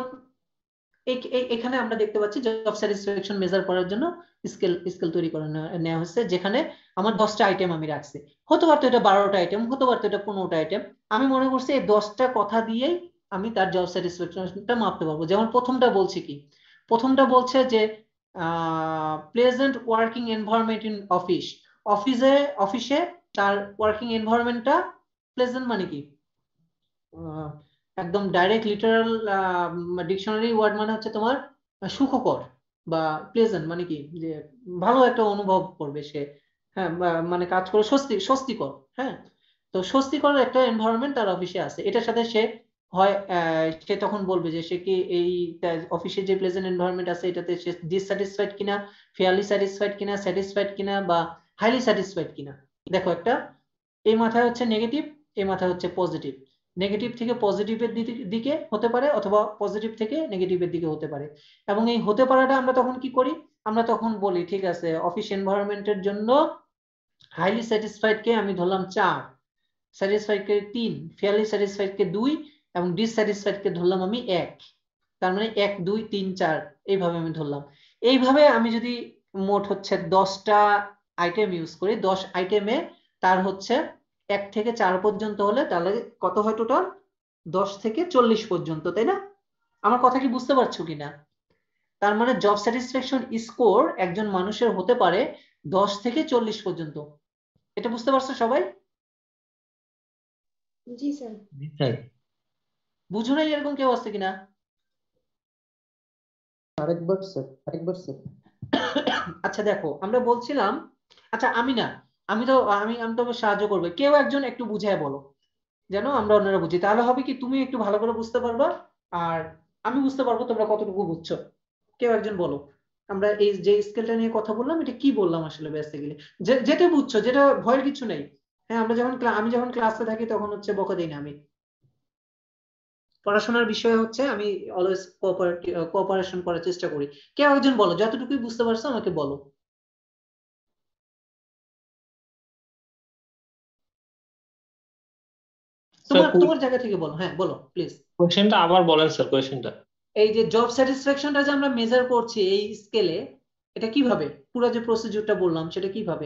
এখানে আমরা দেখতে পাচ্ছি জব স্যাটিসফ্যাকশন মেজার করার জন্য স্কেল স্কেল তৈরি করে নেওয়া হচ্ছে, যেখানে আমার 10টা আইটেম আমি রাখছি, হতে পারতো এটা 12টা আইটেম, হতে পারতো এটা 15টা আইটেম। আমি মনে করছি এই 10টা কথা দিয়েই আমি তার জব স্যাটিসফ্যাকশনটা মাপতে পারবো। যেমন প্রথমটা বলছি কি, প্রথমটা বলছে যে pleasant working environment in office, অফিসে অফিসে তার ওয়ার্কিং এনভায়রনমেন্টটা প্লেজেন্ট মানে কি, আহ, একদম ডাইরেক্ট লিটারাল ডিকশনারি ওয়ার্ড মানে হচ্ছে তোমার সুখকর, বা প্লেজেন্ট মানে কি যে ভালো একটা অনুভব করবে সে। হ্যাঁ, মানে কাজ করে স্বস্তিকর। হ্যাঁ, তো স্বস্তিকর একটা এনভায়রনমেন্ট তার অফিসে আছে, এটার সাথে সে হয় সে তখন বলবে যে সে কি এই অফিসে যে প্লেজেন্ট এনভায়রনমেন্ট আছে এটাতে সে ডিসস্যাটিসফাইড কিনা, ফেয়ারলি স্যাটিসফাইড কিনা, স্যাটিসফাইড কিনা, বা হাইলি স্যাটিসফাইড কিনা। দেখো একটা, এই মাথায় হচ্ছে নেগেটিভ, এই মাথায় হচ্ছে পজিটিভ, নেগেটিভ থেকে পজিটিভের দিকে হতে পারে, অথবা পজিটিভ থেকে নেগেটিভের দিকে হতে পারে। এবং এই হতে পারাটা আমরা তখন কি করি, আমরা তখন বলি ঠিক আছে অফিস এনভায়রনমেন্টের জন্য হাইলি স্যাটিসফাইড কে আমি ধরলাম 4, স্যাটিসফাইড কে 3, ফেয়ারলি স্যাটিসফাইড কে 2, এবং ডিসস্যাটিসফাইড কে ধরলাম আমি 1। তার মানে 1 2 3 4 এইভাবে আমি ধরলাম। এইভাবে আমি যদি মোট হচ্ছে 10টা আইটেম ইউজ করি, 10 আইটেমে তার হচ্ছে 1 থেকে 4 পর্যন্ত হলে তাহলে কত হয় টোটাল, 10 থেকে 40 পর্যন্ত, তাই না? আমার কথা কি বুঝতে পারছো কিনা? তার মানে জব স্যাটিসফ্যাকশন স্কোর একজন মানুষের হতে পারে 10 থেকে 40 পর্যন্ত। এটা বুঝতে পারছো সবাই? জি স্যার। জি স্যার। বুঝো নাই এরকম কেউ আছে কিনা? আরেকবার স্যার, আরেকবার স্যার। আচ্ছা দেখো আমরা বলছিলাম, আচ্ছা আমি না, আমি তো আমি তো সাহায্য করবো, কেউ একজন একটু বুঝায় বলো যেন আমরা অন্যরা বুঝি, তাহলে হবে কি তুমি একটু ভালো করে বুঝতে পারবা, আর আমি বুঝতে পারবো তোমরা কতটুকু বুঝছো। কেউ একজন বলো, আমরা এই যে স্কেলটা নিয়ে কথা বললাম এটা কি বললাম আসলে বেসিক্যালি, যেটা বুঝছো, যেটা ভয়ের কিছু নেই। হ্যাঁ, আমরা যখন আমি যখন ক্লাসে থাকি তখন হচ্ছে বকা দিই না আমি, পড়াশোনার বিষয়ে হচ্ছে আমি অলওয়েজ কোঅপারেশন করার চেষ্টা করি। কেউ একজন বলো যতটুকুই বুঝতে পারছো আমাকে বলো। স্যার তোমার তোমার জায়গা থেকে বলো, হ্যাঁ বলো প্লিজ। কোয়েশ্চেনটা আবার বলেন স্যার, কোয়েশ্চেনটা। এই যে জব স্যাটিসফ্যাকশনটা যে আমরা মেজার করছি এই স্কেলে, এটা কিভাবে, পুরো যে প্রসিডিউরটা বললাম সেটা কিভাবে?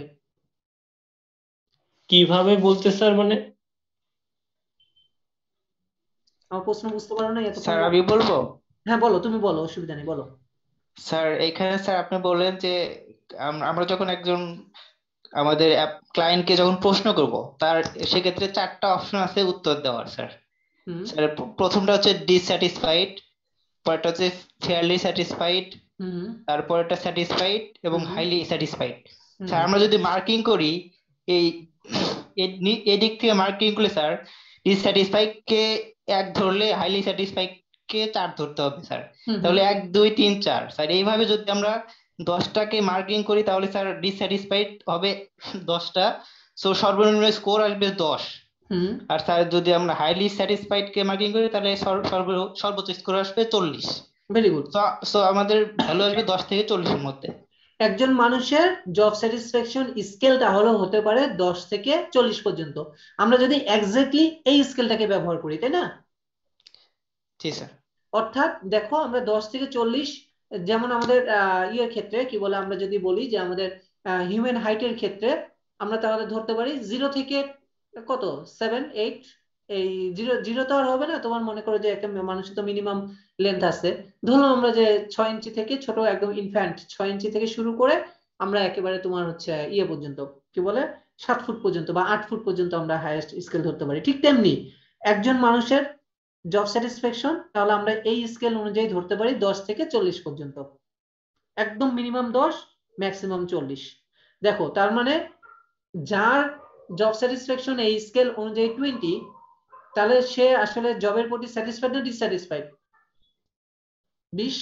কিভাবে বলতে স্যার মানে? আমার প্রশ্ন বুঝতে পারো না এতক্ষণ স্যার আমি বলবো। হ্যাঁ বলো, তুমি বলো, অসুবিধা নেই, বলো। স্যার এখানে স্যার আপনি বললেন যে আমরা যখন একজন আমাদের ক্লায়েন্টকে যখন প্রশ্ন করব, তার সেক্ষেত্রে 4টা অপশন আছে উত্তর দেওয়ার স্যার। হুম স্যার প্রথমটা হচ্ছে ডিসস্যাটিসফাইড, পরেরটা হচ্ছে ফেয়ারলি স্যাটিসফাইড, হুম তারপরেরটা স্যাটিসফাইড এবং হুম হাইলি স্যাটিসফাইড। হুম স্যার আমরা যদি মার্কিং করি এই এদিক থেকে মার্কিং করলে স্যার ডিসস্যাটিসফাইড কে 1 ধরলে হাইলি স্যাটিসফাইড কে 4 ধরতে হবে স্যার। হুম তাহলে 1 2 3 4 স্যার, এইভাবে যদি আমরা 10টাকে মার্কিং করি তাহলে স্যার ডিসস্যাটিসফাইড হবে 10টা, সো সর্বনিম্ন স্কোর আসবে 10। হুম আর স্যার যদি আমরা হাইলি স্যাটিসফাইড কে মার্কিং করি তাহলে সর্বোচ্চ স্কোর আসবে 40। Very good. সো আমাদের ভ্যালু আসবে 10 থেকে 40 এর মধ্যে। একজন মানুষের জব স্যাটিসফ্যাকশন স্কেলটা হলো হতে পারে 10 থেকে 40 পর্যন্ত। আমরা যদি এক্স্যাক্টলি এই স্কেলটাকে ব্যবহার করি, তাই না? জি স্যার। অর্থাৎ দেখো আমরা 10 থেকে 40, যেমন আমাদের ইয়ের ক্ষেত্রে কি বলে, আমরা যদি বলি যে আমাদের হিউম্যান হাইটের ক্ষেত্রে আমরা তাহলে ধরতে পারি 0 থেকে কত 7 8। এই জিরো জিরো তো আর হবে না, তোমার মনে করো যে একটা মানুষের তো মিনিমাম লেন্থ আছে, ধরলাম আমরা যে 6 ইঞ্চি থেকে ছোট একদম ইনফ্যান্ট 6 ইঞ্চি থেকে শুরু করে আমরা একেবারে তোমার হচ্ছে ইয়ে পর্যন্ত কি বলে 7 ফুট পর্যন্ত বা 8 ফুট পর্যন্ত আমরা হাইয়েস্ট স্কেল ধরতে পারি। ঠিক তেমনি একজন মানুষের জব স্যাটিসফ্যাকশন তাহলে আমরা এই স্কেল অনুযায়ী ধরতে পারি 10 থেকে 40 পর্যন্ত, একদম মিনিমাম 10 ম্যাক্সিমাম 40। দেখো তার মানে যার জব স্যাটিসফ্যাকশন এই স্কেল অনুযায়ী 20, তাহলে সে আসলে জবের প্রতি স্যাটিসফাইড না ডিসস্যাটিসফাইড? 20,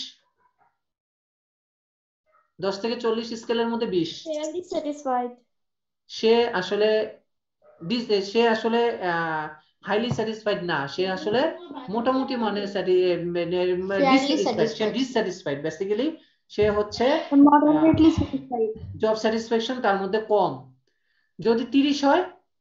10 থেকে 40 স্কেলের মধ্যে 20। Fairly satisfied. সে আসলে সে আসলে হাইলি স্যাটিসফাইড না, সে আসলে মোটামুটি মানে ডিসস্যাটিসফাইড বেসিক্যালি। সে হচ্ছে Moderately satisfied. জব স্যাটিসফ্যাকশন তার মধ্যে কম। যদি 30 হয়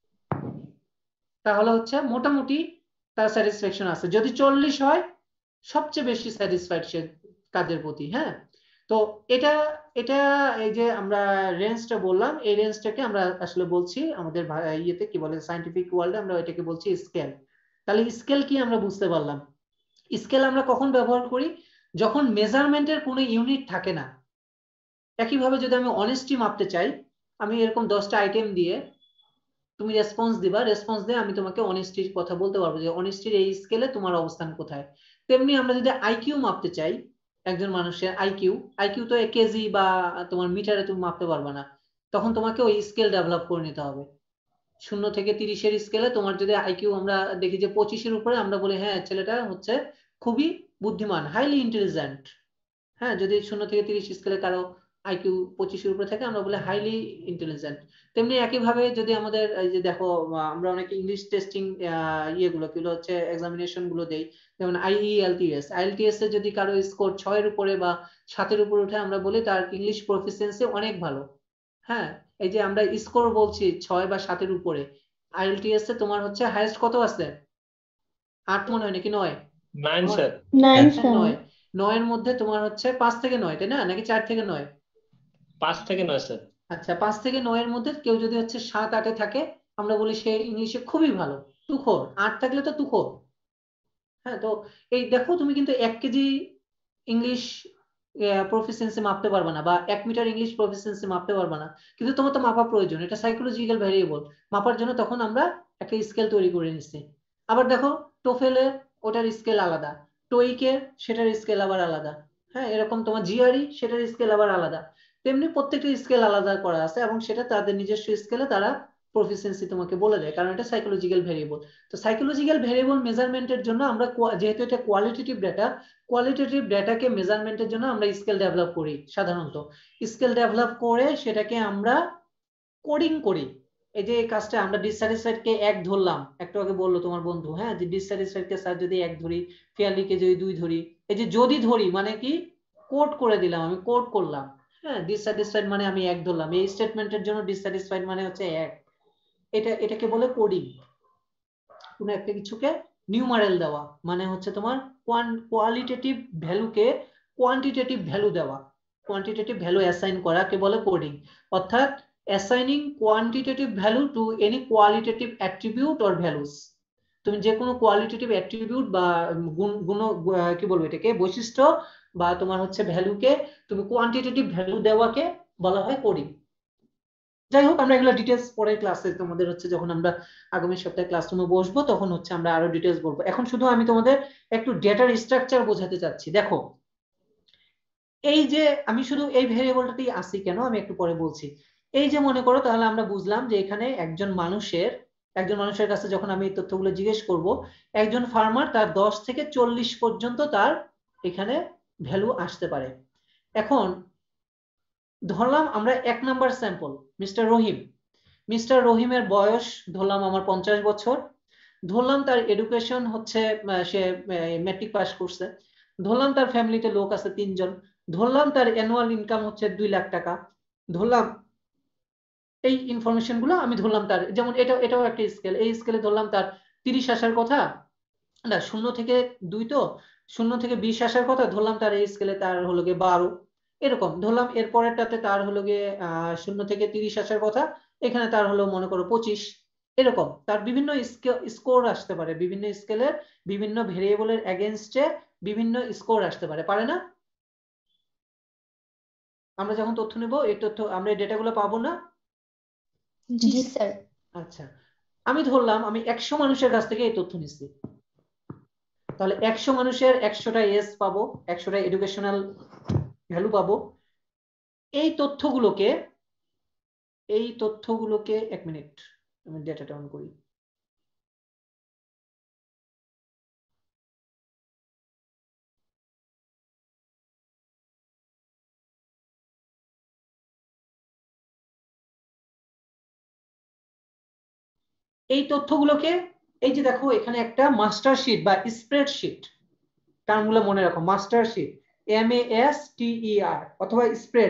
তাহলে হচ্ছে মোটামুটি তার স্যাটিসফ্যাকশন আছে। যদি 40 হয় সবচেয়ে বেশি স্যাটিসফাইড সে কাজের প্রতি। হ্যাঁ, তো এটা এটা এই যে আমরা রেঞ্জটা বললাম, এই রেঞ্জটাকে আমরা আসলে বলছি আমাদের ইয়েতে কি বলে সায়েন্টিফিক ওয়ার্ল্ডে আমরা এটাকে বলছি স্কেল। তাহলে স্কেল কি আমরা বুঝতে পারলাম। স্কেল আমরা কখন ব্যবহার করি? যখন মেজারমেন্টের কোনো ইউনিট থাকে না। একইভাবে যদি আমি অনেস্টি মাপতে চাই, আমি এরকম 10টা আইটেম দিয়ে তুমি রেসপন্স দিবা, রেসপন্স দিয়ে আমি তোমাকে অনেস্টির কথা বলতে পারবো যে অনেস্টির এই স্কেলে তোমার অবস্থান কোথায়। তেমনি আমরা যদি আইকিউ মাপতে চাই, একজন মানুষের আইকিউ, আইকিউ তো কেজি বা তোমার মিটারে তুমি মাপতে পারবে না, তখন তোমাকে ওই স্কেল ডেভেলপ করে নিতে হবে। 0 থেকে 30-এর স্কেলে তোমার যদি আইকিউ আমরা দেখি যে 25-এর উপরে, আমরা বলি হ্যাঁ ছেলেটা হচ্ছে খুবই বুদ্ধিমান, হাইলি ইন্টেলিজেন্ট। হ্যাঁ, যদি 0 থেকে 30 স্কেলে কারো আইকিউ 25-এর উপরে থাকে আমরা বলি হাইলি ইন্টেলিজেন্ট। তেমনি একইভাবে যদি আমাদের এই যে দেখো আমরা অনেক ইংলিশ টেস্টিং ইয়েগুলো কিগুলো হচ্ছে এক্সামিনেশন গুলো দেই, যেমন আইইএলটিএস, আইএলটিএস এ যদি কারো স্কোর 6-এর উপরে বা 7-এর উপরে উঠে আমরা বলি তার ইংলিশ প্রফিসিয়েন্সি অনেক ভালো। হ্যাঁ, এই যে আমরা স্কোর বলছি 6 বা 7-এর উপরে, আইএলটিএস এ তোমার হচ্ছে হাইয়েস্ট কত আছে? 8 মনে হয় নাকি 9? 9 স্যার। 9 9 sir. 9-এর মধ্যে তোমার হচ্ছে 5 থেকে 9, তাই না, নাকি 4 থেকে 9? 5 থেকে 9 স্যার। আচ্ছা, 5 থেকে 9-এর মধ্যে কেউ যদি হচ্ছে 7-8-এ থাকে আমরা বলি সে ইংলিশে খুবই ভালো, তুখোর। 8 থাকলে তো তুখোর। হ্যাঁ, তো এই দেখো তুমি কিন্তু 1 কেজি ইংলিশ প্রফিসিয়েন্সি মাপতে পারবে না বা 1 মিটার ইংলিশ প্রফিসিয়েন্সি মাপতে পারবে না, কিন্তু তোমার তো মাপা প্রয়োজন, এটা সাইকোলজিক্যাল ভ্যারিয়েবল। মাপার জন্য তখন আমরা একটা স্কেল তৈরি করে নিচ্ছি। আবার দেখো টোফেলের ওটার স্কেল আলাদা, টোইকের সেটার স্কেল আবার আলাদা। হ্যাঁ, এরকম তোমার জিআরই সেটার স্কেল আবার আলাদা। তেমনি প্রত্যেকটা স্কেল আলাদা করা আছে এবং সেটা তাদের নিজস্ব স্কেলে তারা প্রফিসিয়েন্সি তোমাকে বলে দেয়, কারণ এটা সাইকোলজিক্যাল ভ্যারিয়েবল। তো সাইকোলজিক্যাল ভ্যারিয়েবল মেজারমেন্টের জন্য আমরা যেহেতু এটা কোয়ালিটেটিভ ডাটা, কোয়ালিটেটিভ ডাটাকে মেজারমেন্টের জন্য আমরা স্কেল ডেভেলপ করি। সাধারণত স্কেল ডেভেলপ করে সেটাকে আমরা কোডিং করি। এই যে কাজটা আমরা ডিসস্যাটিসফাইড কে 1 ধরলাম, একটু আগে বললো তোমার বন্ধু, হ্যাঁ, যে ডিসস্যাটিসফাইড কে স্যার যদি 1 ধরি, ফেয়ারলি কে যদি 2 ধরি, এই যে যদি ধরি মানে কি কোড করে দিলাম, আমি কোড করলাম। হ্যাঁ, ডিসস্যাটিসফাইড মানে আমি 1 ধরলাম, এই স্টেটমেন্টের জন্য ডিসস্যাটিসফাইড মানে হচ্ছে 1। এটাকে বলে কোডিং। কোনো একটা কিছুকে নিউমারেল দেওয়া মানে হচ্ছে তোমার কোয়ালিটেটিভ ভ্যালুকে কোয়ান্টিটেটিভ ভ্যালু দেওয়া, কোয়ান্টিটেটিভ ভ্যালু অ্যাসাইন করাকে বলে কোডিং। অর্থাৎ assigning quantitative value to any qualitative attribute or values. তুমি যে কোনো কোয়ালিটেটিভ অ্যাট্রিবিউট বা গুণ গুণ কি বলবো এটাকে, বৈশিষ্ট্য বা তোমার হচ্ছে ভ্যালুকে তুমি কোয়ান্টিটেটিভ ভ্যালু দেওয়াকে বলা হয় কোডিং। যাই হোক, আমরা এগুলো ডিটেলস পরের ক্লাসে তোমাদের হচ্ছে যখন আমরা আগামী সপ্তাহে ক্লাসরুমে বসবো তখন হচ্ছে আমরা আরো ডিটেলস বলবো। এখন শুধু আমি তোমাদের একটু ডেটার স্ট্রাকচার বোঝাতে চাচ্ছি। দেখো, এই যে আমি শুধু এই ভেরিয়েবলটাতেই আসি কেন আমি একটু পরে বলছি। এই যে মনে করো, তাহলে আমরা বুঝলাম যে এখানে একজন মানুষের কাছে যখন আমি এই তথ্যগুলো জিজ্ঞেস করব, একজন ফার্মার তার 10 থেকে 40 পর্যন্ত তার এখানে ভ্যালু আসতে পারে। এখন ধরলাম আমরা 1 নাম্বার স্যাম্পল মিস্টার রহিমের বয়স ধরলাম আমার 50 বছর। ধরলাম তার এডুকেশন হচ্ছে সে ম্যাট্রিক পাস করছে। ধরলাম তার ফ্যামিলিতে লোক আছে 3 জন। ধরলাম তার অ্যানুয়াল ইনকাম হচ্ছে 2 লাখ টাকা। ধরলাম এই ইনফরমেশন গুলো আমি ধরলাম তার, যেমন এটাও একটা স্কেল। এই স্কেলে ধরলাম তার 30 আসার কথা, না 0 থেকে 2 তো 0 থেকে 20 আসার কথা, ধরলাম তার এই স্কেলে তার হলো গিয়ে 12 এরকম ধরলাম। এর পরেরটাতে তার হলো গিয়ে 0 থেকে 30 আসার কথা, এখানে তার হলো মনে করো 25 এরকম। তার বিভিন্ন স্কোর আসতে পারে, বিভিন্ন স্কেলের বিভিন্ন ভেরিয়েবলের এগেনস্টে বিভিন্ন স্কোর আসতে পারে, পারে না? আমরা যখন তথ্য নেব এই তথ্য আমরা এই ডেটাগুলো পাবো না? জি স্যার। আচ্ছা, আমি ধরলাম আমি 100 মানুষের কাছ থেকে এই তথ্য নিচ্ছি, তাহলে 100 মানুষের 100টা এস পাবো, 100টা এডুকেশনাল ভ্যালু পাবো। এই তথ্যগুলোকে 1 মিনিট আমি ডেটাটা অন করি। এই তথ্যগুলোকে, এই যে দেখো এখানে একটা মাস্টার শিট বা স্প্রেডশিট, টার্মগুলো মনে রাখো, মাস্টার শিট MASTER অথবা স্প্রেড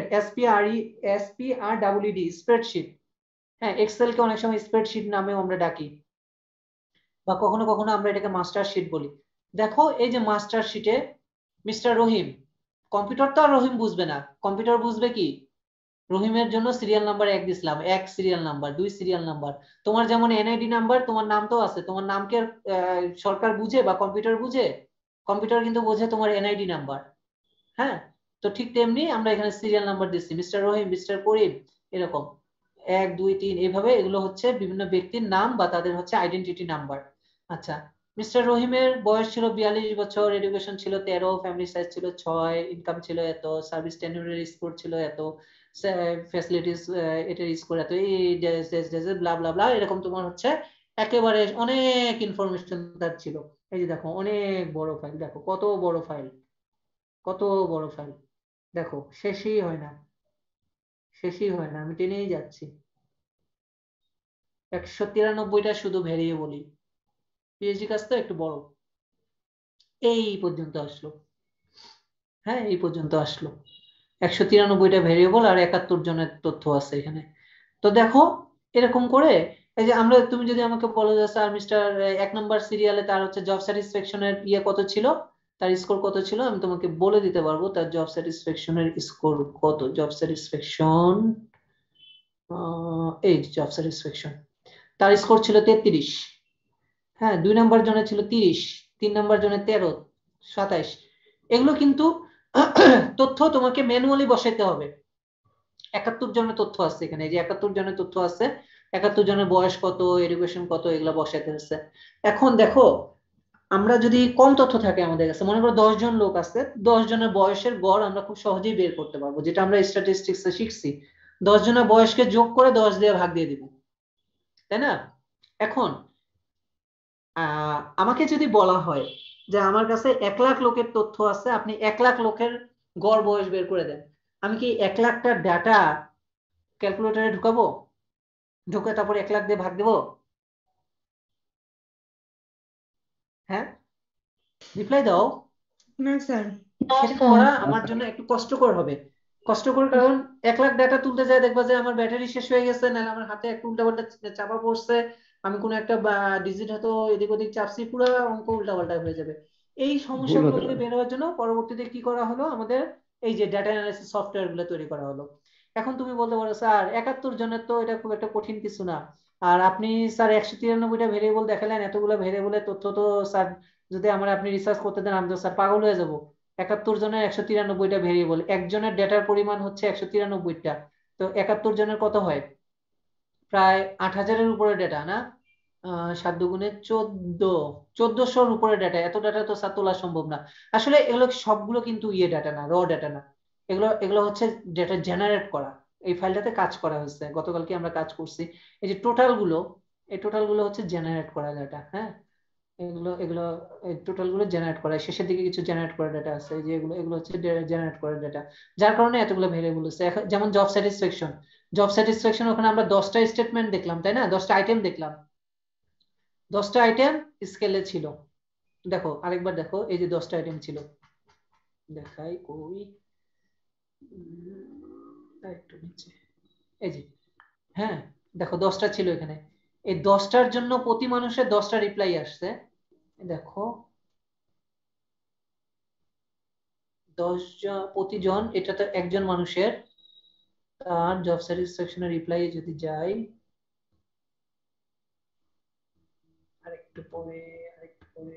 SPRED স্প্রেডশিট। হ্যাঁ, এক্সেলকে অনেক সময় স্প্রেডশিট নামেও আমরা ডাকি, বা কখনো কখনো আমরা এটাকে মাস্টার শিট বলি। দেখো এই যে মাস্টার শিটে মিস্টার রহিম, কম্পিউটার তো আর রহিম বুঝবে না, কম্পিউটার বুঝবে কি? রহিমের জন্য সিরিয়াল নাম্বার 1 দিছিলাম, 1 সিরিয়াল নাম্বার, 2 সিরিয়াল নাম্বার। তোমার যেমন এনআইডি নাম্বার, তোমার নাম তো আছে, তোমার নামকে সরকার বুঝে বা কম্পিউটার বুঝে? কম্পিউটার কিন্তু বোঝে তোমার এনআইডি নাম্বার। হ্যাঁ, তো ঠিক তেমনি আমরা এখানে সিরিয়াল নাম্বার দিচ্ছি, মিস্টার রহিম, মিস্টার করিম, এরকম 1 2 3 এইভাবে। এগুলো হচ্ছে বিভিন্ন ব্যক্তির নাম বা তাদের হচ্ছে আইডেন্টিটি নাম্বার। আচ্ছা, মিস্টার রহিমের বয়স ছিল 42 বছর, এডুকেশন ছিল 13, ফ্যামিলি সাইজ ছিল 6, ইনকাম ছিল এত, সার্ভিস টেন্ডারের স্কোর ছিল এত, ফ্যাসিলিটিস এটার স্কোর এত, এই ব্লা ব্লা ব্লা, এরকম তোমার হচ্ছে একেবারে অনেক ইনফরমেশন তার ছিল। এই যে দেখো অনেক বড় ফাইল, দেখো কত বড় ফাইল, কত বড় ফাইল, দেখো শেষই হয় না, শেষই হয় না, আমি টেনেই যাচ্ছি। 193টা শুধু ভেরিয়েবলই, পিএইচডি কাজ তো একটু বড়। এই পর্যন্ত আসলো, হ্যাঁ এই পর্যন্ত আসলো। 193টা ভেরিয়েবল আর 71 জনের তথ্য আছে এখানে। তো দেখো এরকম করে, এই যে আমরা, তুমি যদি আমাকে বলো যে স্যার মিস্টার 1 নাম্বার সিরিয়ালে তার হচ্ছে জব স্যাটিসফ্যাকশনের ইয়ে কত ছিল, তার স্কোর কত ছিল, আমি তোমাকে বলে দিতে পারবো তার জব স্যাটিসফ্যাকশনের স্কোর কত। জব স্যাটিসফ্যাকশন, এই জব স্যাটিসফ্যাকশন, তার স্কোর ছিল 33। হ্যাঁ, 2 নাম্বার জনে ছিল 30, 3 নাম্বার জনে 13, 27। এগুলো কিন্তু তথ্য তোমাকে ম্যানুয়ালি বসাইতে হবে। 71 জনের তথ্য আছে এখানে, এই যে 71 জনের তথ্য আছে, 71 জনের বয়স কত, এডুকেশন কত, এগুলো বসাইতে হচ্ছে। এখন দেখো, আমরা যদি কম তথ্য থাকে আমাদের কাছে, মনে করো 10 জন লোক আছে, 10 জনের বয়সের গড় আমরা খুব সহজেই বের করতে পারবো, যেটা আমরা স্ট্যাটিস্টিক্সে শিখছি। 10 জনের বয়সকে যোগ করে 10 দিয়ে ভাগ দিয়ে দিব, তাই না? এখন আমাকে যদি বলা হয় যে আমার কাছে 1 লাখ লোকের তথ্য আছে, আপনি 1 লাখ লোকের গড় বয়স বের করে দেন, আমি কি 1 লাখটা ডাটা ক্যালকুলেটরে ঢুকাবো, ঢুকে তারপর 1 লাখ দিয়ে ভাগ দেবো? হ্যাঁ, রিপ্লাই দাও। না স্যার। সেটা করা আমার জন্য একটু কষ্টকর হবে। কষ্টকর কারণ 1 লাখ ডাটা তুলতে যায় দেখবা যে আমার ব্যাটারি শেষ হয়ে গেছে, নাহলে আমার হাতে একটা উল্টাপাল্টা চাপা পড়ছে, আমি কোনো একটা ডিজিট হয়তো এদিক ওদিক চাপছি, পুরো অঙ্ক উল্টাপাল্টা হয়ে যাবে। এই ভুল সমস্যাগুলো হতে থেকে পারে। বের হওয়ার জন্য পরবর্তীতে কি করা হলো, আমাদের এই যে ডেটা অ্যানালাইসিস সফটওয়্যার গুলো তৈরি করা হলো। এখন তুমি বলতে পারো স্যার 71 জনের তো এটা খুব একটা কঠিন কিছু না। আর আপনি স্যার 193টা ভেরিয়েবল দেখালেন, এতগুলো ভেরিয়েবলের তথ্য তো স্যার যদি আপনি রিসার্চ করতে দেন আমি তো স্যার পাগল হয়ে যাব। 71 জনের 193টা ভেরিয়েবল, একজনের ডেটার পরিমাণ হচ্ছে 193টা, তো 71 জনের কত হয়? প্রায় 8,000-এর উপরে ডেটা না? 7 দুগুণে 14, 1400-র উপরে ডেটা। এত ডেটা তো স্যার তোলা সম্ভব না। আসলে এগুলো সবগুলো কিন্তু ইয়ে ডেটা না, র ডেটা না। এগুলো এগুলো হচ্ছে ডেটা জেনারেট করা। এই ফাইলটাতে কাজ করা হয়েছে, গতকালকে আমরা কাজ করছি। এই যে টোটাল গুলো, এই টোটাল গুলো হচ্ছে জেনারেট করা ডেটা। হ্যাঁ, এগুলো এগুলো টোটাল গুলো জেনারেট করা, শেষের দিকে কিছু জেনারেট করা ডেটা আছে, এই যে এগুলো এগুলো হচ্ছে জেনারেট করা ডেটা। যার কারণে এতগুলো ভেরিয়েবল আছে। যেমন জব স্যাটিসফ্যাকশন, জব স্যাটিসফ্যাকশন ওখানে আমরা 10টা স্টেটমেন্ট দেখলাম, তাই না? 10টা আইটেম দেখলাম, 10টা আইটেম স্কেলে ছিল। দেখো আরেকবার দেখো, এই যে 10টা আইটেম ছিল, দেখাই কই, একটু নিচে, এই যে, হ্যাঁ দেখো 10টা ছিল এখানে। এই 10টার জন্য প্রতি মানুষের 10টা রিপ্লাই আসছে। দেখো 10 জন প্রতিজন, এটা তো একজন মানুষের, তার জব স্যাটিসফ্যাকশনের রিপ্লাই যদি যাই, আরেকটু পরে, আরেকটু পরে,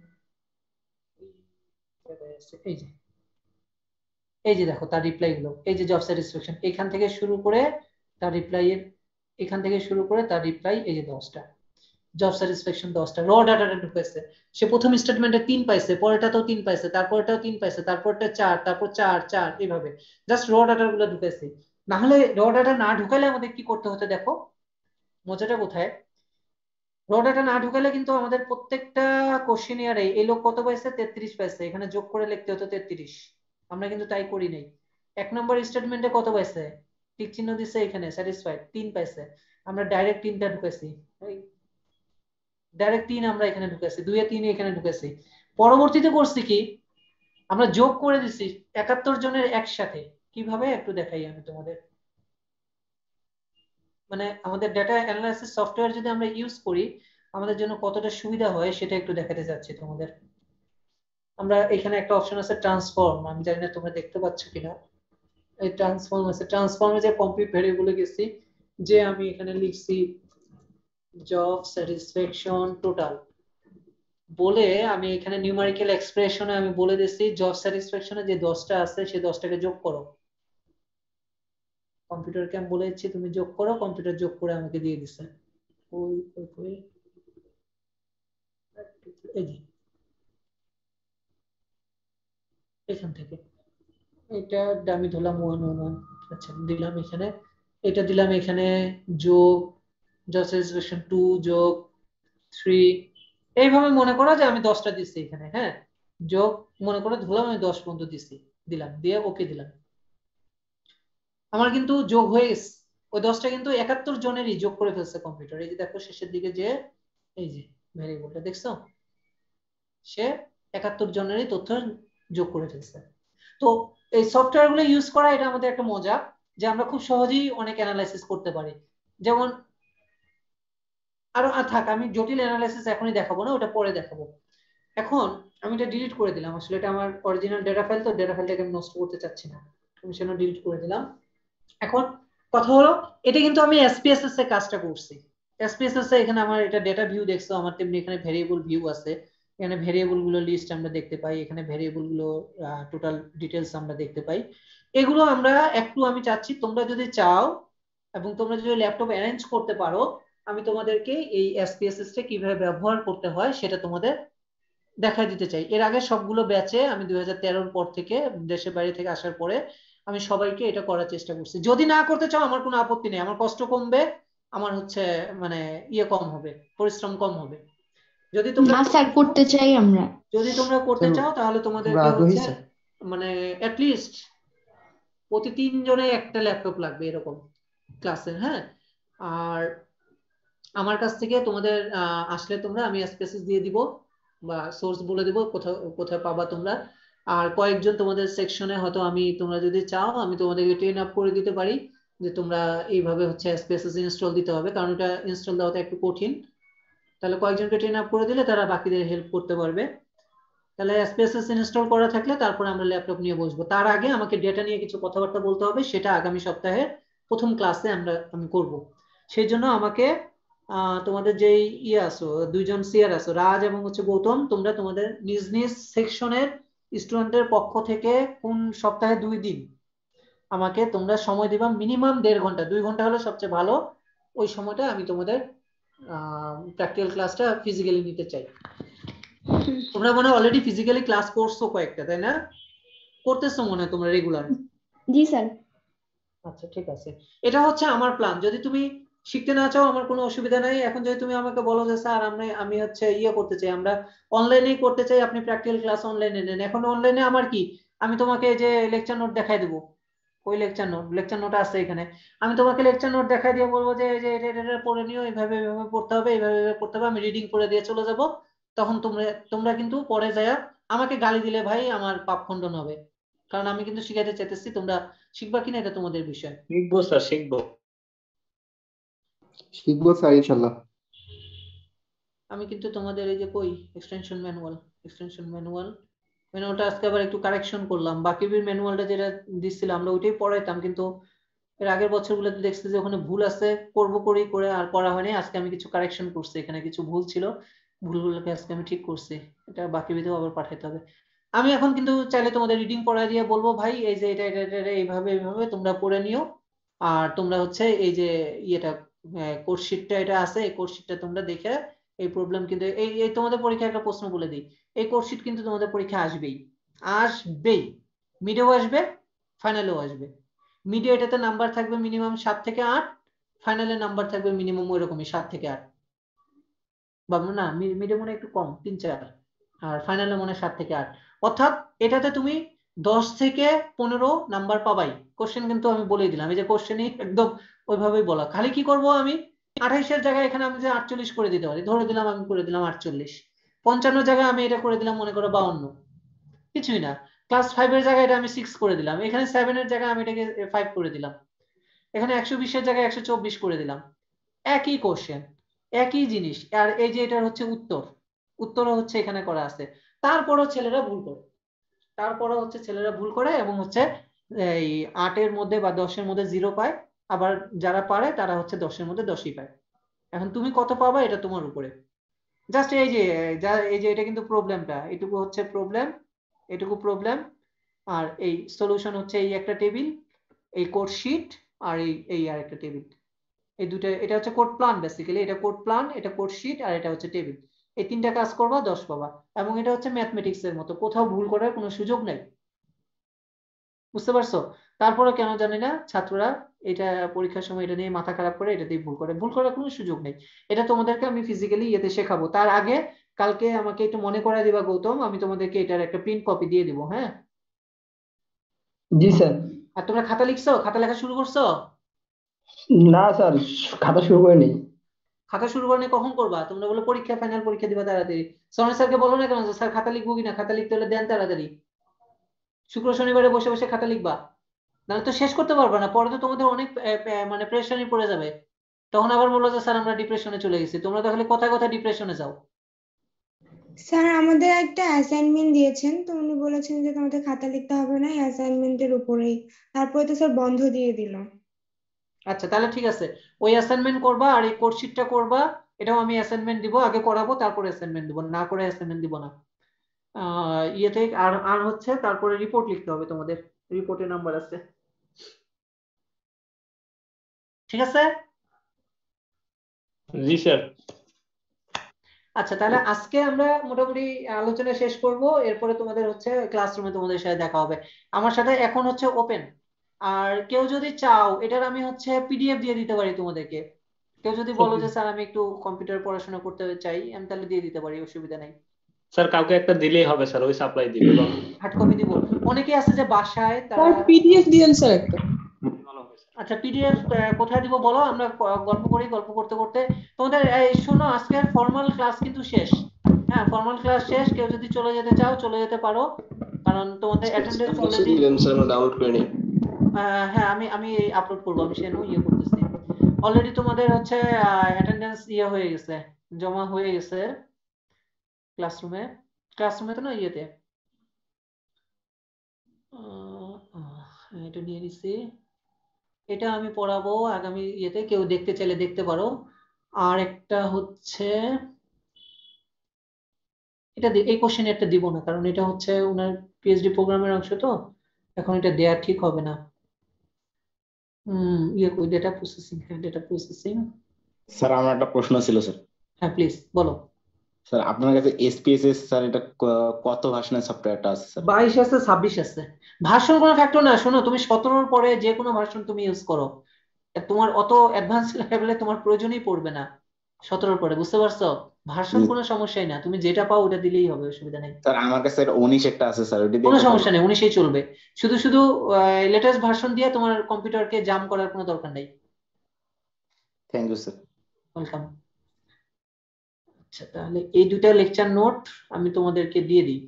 এই যে, এই যে দেখো তার রিপ্লাই গুলো, এই যে জব স্যাটিসফ্যাকশন এখান থেকে শুরু করে তার রিপ্লাই এর, এখান থেকে শুরু করে তার রিপ্লাই, এই যে 10টা জব স্যাটিসফ্যাকশন, 10টা র ডাটাটা ঢুকেছে। সে প্রথম স্টেটমেন্টে 3 পাইছে, পরেরটাতেও 3 পাইছে, তারপরটাও 3 পাইছে, তারপরটা 4, তারপর 4 4, এইভাবে জাস্ট র ডাটা গুলো ঢুকেছে। না হলে র ডাটা না ঢুকালে আমাদের কি করতে হতো দেখো, মজাটা কোথায়? র ডাটা না ঢুকালে কিন্তু আমাদের প্রত্যেকটা কোশ্চেনিয়ারে এই লোক কত পাইছে, 33 পাইছে, এখানে যোগ করে লিখতে হতো 33। আমরা কিন্তু তাই করি নাই। 1 নম্বর স্টেটমেন্টে কত পাইছে, টিক চিহ্ন দিছে এখানে, স্যাটিসফাইড 3 পাইছে, আমরা ডাইরেক্ট 3টা ঢুকাইছি, ডাইরেক্ট 3 আমরা এখানে ঢুকাইছি, 2 এ 3 এখানে ঢুকাইছি। পরবর্তীতে করছি কি, আমরা যোগ করে দিছি 71 জনের একসাথে। কিভাবে একটু দেখাই আমি তোমাদের, মানে আমাদের ডেটা অ্যানালাইসিস সফটওয়্যার যদি আমরা ইউজ করি আমাদের জন্য কতটা সুবিধা হয় সেটা একটু দেখাতে যাচ্ছি তোমাদের। আমরা এখানে একটা অপশন আছে ট্রান্সফর্ম, আমি জানি না তোমরা দেখতে পাচ্ছ কিনা। এই ট্রান্সফর্ম আছে, ট্রান্সফর্মে যে কমপ্লিট ভেরিয়েবলে গেছি, যে আমি এখানে লিখছি জব স্যাটিসফ্যাকশন টোটাল বলে, আমি এখানে নিউমেরিক্যাল এক্সপ্রেশনে আমি বলে দিচ্ছি জব স্যাটিসফ্যাকশনে যে 10টা আছে সেই 10টাকে যোগ করো। কম্পিউটারকে আমি বলে দিচ্ছি তুমি যোগ করো, কম্পিউটার যোগ করে আমাকে দিয়ে দিচ্ছে। ওই ওই ওই, এই যে এখান থেকে এটা আমি ধরলাম 111, আচ্ছা দিলাম এখানে, এটা দিলাম এখানে, যোগ জব স্যাটিসফ্যাকশন 2 যোগ 3, এইভাবে মনে করো যে আমি 10টা দিচ্ছি এখানে। হ্যাঁ, যোগ মনে করে ধরলাম আমি 10 পর্যন্ত দিচ্ছি, দিলাম, দিয়ে ওকে দিলাম, আমার কিন্তু যোগ হয়ে গেছে। ওই 10টা কিন্তু 71 জনেরই যোগ করে ফেলছে কম্পিউটার। এই যে দেখো শেষের দিকে যে, এই যে ভেরিয়েবলটা দেখছো, সে 71 জনেরই তথ্য যোগ করে ফেলছে। তো এই সফটওয়্যার গুলো ইউজ করা এটা আমাদের একটা মজা, যে আমরা খুব সহজেই অনেক অ্যানালাইসিস করতে পারি। যেমন আরো থাক, আমি জটিল অ্যানালাইসিস এখনই দেখাবো না, ওটা পরে দেখাবো। এখন আমি এটা ডিলিট করে দিলাম, আসলে এটা আমার অরিজিনাল ডেটা ফাইল, তো ডেটা ফাইলটাকে আমি নষ্ট করতে চাচ্ছি না, আমি সেটা ডিলিট করে দিলাম। এখন কথা হলো, এটা কিন্তু আমি এসপিএসএস এ কাজটা করছি। এসপিএসএস এ এখানে আমার এটা ডেটা ভিউ দেখছো, আমার তেমনি এখানে ভেরিয়েবল ভিউ আছে, এখানে ভেরিয়েবল গুলো লিস্ট আমরা দেখতে পাই, এখানে ভেরিয়েবল গুলো টোটাল ডিটেলস আমরা দেখতে পাই। এগুলো আমরা একটু, আমি চাচ্ছি তোমরা যদি চাও এবং তোমরা যদি ল্যাপটপ অ্যারেঞ্জ করতে পারো, আমি তোমাদেরকে এই এসপিএসএস টা কিভাবে ব্যবহার করতে হয় সেটা তোমাদের দেখা দিতে চাই। এর আগে সবগুলো ব্যাচে আমি 2013-র পর থেকে, দেশের বাইরে থেকে আসার পরে আমি সবাইকে এটা করার চেষ্টা করছি। যদি না করতে চাও আমার কোনো আপত্তি নেই, আমার কষ্ট কমবে, আমার হচ্ছে মানে ইয়ে কম হবে, পরিশ্রম কম হবে। যদি তোমরা না স্যার, করতে চাই আমরা। যদি তোমরা করতে চাও তাহলে তোমাদেরকে হচ্ছে মানে অ্যাটলিস্ট প্রতি 3 জনে একটা ল্যাপটপ লাগবে এরকম ক্লাসের। হ্যাঁ, আর আমার কাছ থেকে তোমাদের আসলে তোমরা, আমি স্পেসিস দিয়ে দিব বা সোর্স বলে দিব কোথাও কোথায় পাবা তোমরা। আর কয়েকজন তোমাদের সেকশনে হয়তো আমি, তোমরা যদি চাও আমি তোমাদেরকে ট্রেন আপ করে দিতে পারি যে তোমরা এইভাবে হচ্ছে স্পেসিস ইনস্টল দিতে হবে, কারণ এটা ইনস্টল দেওয়াটা একটু কঠিন। তাহলে কয়েকজনকে ট্রেন আপ করে দিলে তারা বাকিদের হেল্প করতে পারবে। তাহলে এসপিএসএস ইনস্টল করা থাকলে তারপরে আমরা ল্যাপটপ নিয়ে বসবো। তার আগে আমাকে ডেটা নিয়ে কিছু কথাবার্তা বলতে হবে, সেটা আগামী সপ্তাহের প্রথম ক্লাসে আমি করব। সেই জন্য আমাকে তোমাদের যেই আছো, দুইজন সিআর আছো, রাজ এবং হচ্ছে গৌতম, তোমরা তোমাদের নিজ নিজ সেকশনের স্টুডেন্টের পক্ষ থেকে কোন সপ্তাহে 2 দিন আমাকে তোমরা সময় দিবা, মিনিমাম 1.5 ঘন্টা, 2 ঘন্টা হলে সবচেয়ে ভালো। ওই সময়টা আমি তোমাদের প্র্যাকটিক্যাল ক্লাসটা ফিজিক্যালি নিতে চাই। তোমরা মনে হয় অলরেডি ফিজিক্যালি ক্লাস করছো কয়েকটা, তাই না? করতেছো মনে হয় তোমরা রেগুলার। জি স্যার। আচ্ছা ঠিক আছে, এটা হচ্ছে আমার প্ল্যান। যদি তুমি শিখতে না চাও আমার কোনো অসুবিধা নাই। এখন যদি তুমি আমাকে বলো যে স্যার আমি হচ্ছে করতে চাই, আমরা অনলাইনেই করতে চাই, আপনি প্র্যাকটিক্যাল ক্লাস অনলাইনে নেন। এখন অনলাইনে আমার কি, আমি তোমাকে যে লেকচার নোট দেখাই দেবো, ওই লেকচার নোট আছে এখানে, আমি তোমাকে লেকচার নোট দেখাই দিয়ে বলবো যে এই যে এটা পড়ে নিও, এইভাবে এইভাবে পড়তে হবে, এইভাবে এইভাবে পড়তে হবে, আমি রিডিং করে দিয়ে চলে যাব। তখন তোমরা তোমরা কিন্তু পরে যায় আমাকে গালি দিলে ভাই আমার পাপ খণ্ডন হবে, কারণ আমি কিন্তু শিখাইতে চাইতেছি। তোমরা শিখবা কিনা এটা তোমাদের বিষয়। শিখবো স্যার, শিখবো। শিখবো স্যার ইনশাল্লাহ। আমি কিন্তু তোমাদের এই যে কই ম্যানুয়ালটা আজকে আবার একটু কারেকশন করলাম। বাকিবির ম্যানুয়ালটা যেটা দিচ্ছিলাম আমরা ওইটাই পড়াইতাম, কিন্তু এর আগের বছরগুলোতে দেখছি যে ওখানে ভুল আছে, করে আর করা হয়নি। আজকে আমি কিছু কারেকশন করছি, এখানে কিছু ভুল ছিল, ভুলগুলোকে আজকে আমি ঠিক করছি। এটা বাকিবিতেও আবার পাঠাইতে হবে। আমি এখন কিন্তু চাইলে তোমাদের রিডিং পড়া দিয়ে বলবো ভাই এই যে এটা এইভাবে এইভাবে তোমরা পড়ে নিও। আর তোমরা হচ্ছে এই যে কোর্স শিটটা এটা আছে, এই কোর্স শিটটা তোমরা দেখে এই প্রবলেম কিন্তু এই এই তোমাদের পরীক্ষায় একটা প্রশ্ন বলে দিই, এই কোর্স শিট কিন্তু তোমাদের পরীক্ষা আসবেই, আসবেই। মিডেও আসবে, ফাইনালেও আসবে। মিডে এটাতে নাম্বার থাকবে মিনিমাম 7 থেকে 8, ফাইনালে নাম্বার থাকবে মিনিমাম ওইরকমই 7 থেকে 8, বা না মিডে মনে হয় একটু কম 3-4, আর ফাইনালে মনে হয় 7 থেকে 8। অর্থাৎ এটাতে তুমি 10 থেকে 15 নাম্বার পাবাই। কোশ্চেন কিন্তু আমি বলেই দিলাম, এই যে কোশ্চেনই একদম ওইভাবেই বলা। খালি কি করব আমি 28-এর জায়গায় এখানে আমি যে 48 করে দিতে পারি, ধরে দিলাম আমি করে দিলাম 48, 55 জায়গায় আমি এটা করে দিলাম মনে করো 52, কিছুই না। ক্লাস 5-এর জায়গায় এটা আমি 6 করে দিলাম, এখানে 7-এর জায়গায় আমি এটাকে 5 করে দিলাম, এখানে 120-এর জায়গায় 124 করে দিলাম। একই কোশ্চেন, একই জিনিস। আর এই যে এটা হচ্ছে উত্তরও হচ্ছে এখানে করা আছে। তারপরও ছেলেরা ভুল করে এবং হচ্ছে এই 8-এর মধ্যে বা 10-এর মধ্যে 0 পায়। আবার যারা পারে তারা হচ্ছে 10-এর মধ্যে 10ই পায়। এখন তুমি কত পাবা এটা তোমার উপরে। জাস্ট এই যে এটা কিন্তু প্রবলেমটা, এটুকু হচ্ছে প্রবলেম, এটুকু প্রবলেম। আর এই সলিউশন হচ্ছে এই একটা টেবিল, এই কোড শিট, আর এই আর একটা টেবিল। এই দুটো, এটা হচ্ছে কোড প্ল্যান বেসিক্যালি, এটা কোড প্ল্যান, এটা কোড শিট, আর এটা হচ্ছে টেবিল। এই 3টা কাজ করবা 10 পাবা। এবং এটা হচ্ছে ম্যাথমেটিক্স এর মতো, কোথাও ভুল করার কোনো সুযোগ নেই। বুঝতে পারছো? তারপরে কেন জানি না ছাত্ররা এটা পরীক্ষার সময় এটা নিয়ে মাথা খারাপ করে, এটা দিয়ে ভুল করার কোনো সুযোগ নেই। এটা তোমাদেরকে আমি ফিজিক্যালি শেখাবো। তার আগে কালকে আমাকে একটু মনে করায় দিবা গৌতম, আমি তোমাদেরকে এটার একটা প্রিন্ট কপি দিয়ে দিব। হ্যাঁ? জি স্যার। আর তোমরা খাতা লিখছো, খাতা লেখা শুরু করছো? না স্যার, খাতা শুরু করিনি। খাতা শুরু করনি, কখন করবা? তোমরা বলে পরীক্ষা, ফাইনাল পরীক্ষা দিবা তাড়াতাড়ি। সোহেল স্যারকে বলো না কেন যে স্যার খাতা লিখবো কিনা, খাতা লিখতে হলে দেন তাড়াতাড়ি। শুক্র শনিবারে বসে বসে খাতা লিখবা, নাহলে তো শেষ করতে পারবে না। পরে তো তোমাদের অনেক মানে প্রেশারে পড়ে যাবে। তখন আবার বললো যে স্যার আমরা ডিপ্রেশনে চলে গেছি। তোমরা তো খালি কথায় কথায় ডিপ্রেশনে যাও। স্যার আমাদের একটা অ্যাসাইনমেন্ট দিয়েছেন, তো উনি বলেছেন যে তোমাদের খাতা লিখতে হবে না, অ্যাসাইনমেন্টের উপরেই। তারপরে তো স্যার বন্ধ দিয়ে দিল। আচ্ছা তাহলে ঠিক আছে, ওই অ্যাসাইনমেন্ট করবা আর এই কোর্সশিটটা করবা। এটাও আমি অ্যাসাইনমেন্ট দিব, আগে করাবো তারপরে অ্যাসাইনমেন্ট দিব, না করে অ্যাসাইনমেন্ট দিব না। ইয়েতে আর আর হচ্ছে তারপরে রিপোর্ট লিখতে হবে তোমাদের, রিপোর্টের নাম্বার আছে। ঠিক আছে? জি স্যার। আচ্ছা তাহলে আজকে আমরা মোটামুটি আলোচনা শেষ করব। এরপরে তোমাদের হচ্ছে ক্লাসরুমে তোমাদের সাথে দেখা হবে। আমার সাথে এখন হচ্ছে ওপেন। আর কেউ যদি চাও এটার আমি হচ্ছে পিডিএফ দিয়ে দিতে পারি তোমাদেরকে। কেউ যদি বলো যে স্যার আমি একটু কম্পিউটার পড়াশোনা করতে চাই, আমি তাহলে দিয়ে দিতে পারি, অসুবিধা নাই। স্যার কাউকে একটা দিলেই হবে স্যার, ওই সাপ্লাই দিবে। হার্ড কপি দিব। অনেকে আছে যে বাসায় তারা স্যার পিডিএফ দিয়েন স্যার একটা। ভালো হবে স্যার। আচ্ছা পিডিএফ কোথায় দিব বলো, আমরা গল্প করতে করতে তোমাদের শোনো, আজকের ফর্মাল ক্লাস কিন্তু শেষ। হ্যাঁ ফর্মাল ক্লাস শেষ, কেউ যদি চলে যেতে চাও চলে যেতে পারো, কারণ তোমাদের অ্যাটেন্ডেন্স অলরেডি স্যার ডাউনলোড করে নিই। হ্যাঁ আমি আপলোড করবো, আমি সেনু করতেছি। অলরেডি তোমাদের হচ্ছে অ্যাটেন্ডেন্স হয়ে গেছে, জমা হয়ে গেছে ক্লাসরুমে। ক্লাসরুমে তো না, ইয়েতে এটা নিয়ে নিছি। এটা আমি পড়াবো আগামী ইয়েতে, কেউ দেখতে চাইলে দেখতে পারো। আর একটা হচ্ছে এটা এই কোশ্চেন একটা দিব না, কারণ এটা হচ্ছে ওনার পিএইচডি প্রোগ্রামের অংশ, তো এখন এটা দেয়া ঠিক হবে না। ইয়ে কই, ডেটা প্রসেসিং, হ্যাঁ ডেটা প্রসেসিং। স্যার আমার একটা প্রশ্ন ছিল স্যার। হ্যাঁ প্লিজ বলো। স্যার আপনার কাছে এসপিএসএস স্যার এটা কত ভার্সনের সফটওয়্যারটা আছে স্যার? 22 আছে, 26 আছে। ভার্সন কোনো ফ্যাক্টর না, শোনো তুমি 17-র পরে যে কোনো ভার্সন তুমি ইউজ করো, তোমার অত অ্যাডভান্স লেভেলে তোমার প্রয়োজনই পড়বে না 17-র পরে, বুঝতে পারছো? ভার্সন জি। কোনো সমস্যাই না, তুমি যেটা পাও ওটা দিলেই হবে, অসুবিধা নেই। স্যার আমার কাছে এটা 19 একটা আছে স্যার, ওটা দিয়ে কোনো কথা সমস্যা নেই, 19-এই চলবে। শুধু শুধু লেটেস্ট ভার্সন দিয়ে তোমার কম্পিউটারকে জাম করার কোনো দরকার নেই। Thank you sir. ওয়েলকাম। আচ্ছা তাহলে এই দুটা লেকচার নোট আমি তোমাদেরকে দিয়ে দিই।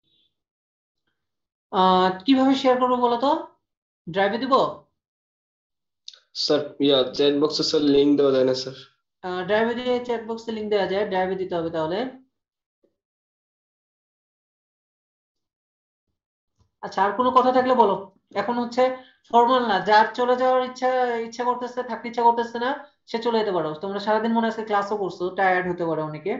কিভাবে শেয়ার করবো বলো তো? ড্রাইভে দিব? স্যার চ্যাট বক্সে স্যার লিংক দেওয়া যায় না স্যার? ড্রাইভে দিয়ে চ্যাট বক্সে লিংক দেওয়া যায়, ড্রাইভে দিতে হবে তাহলে। আচ্ছা আর কোনো কথা থাকলে বলো। এখন হচ্ছে ফর্মাল না, যার চলে যাওয়ার ইচ্ছা ইচ্ছা করতেছে, থাকতে ইচ্ছা করতেছে না, সে চলে যেতে পারো। তোমরা সারাদিন মনে আছে ক্লাসও করছো, টায়ার্ড হতে পারে অনেকে,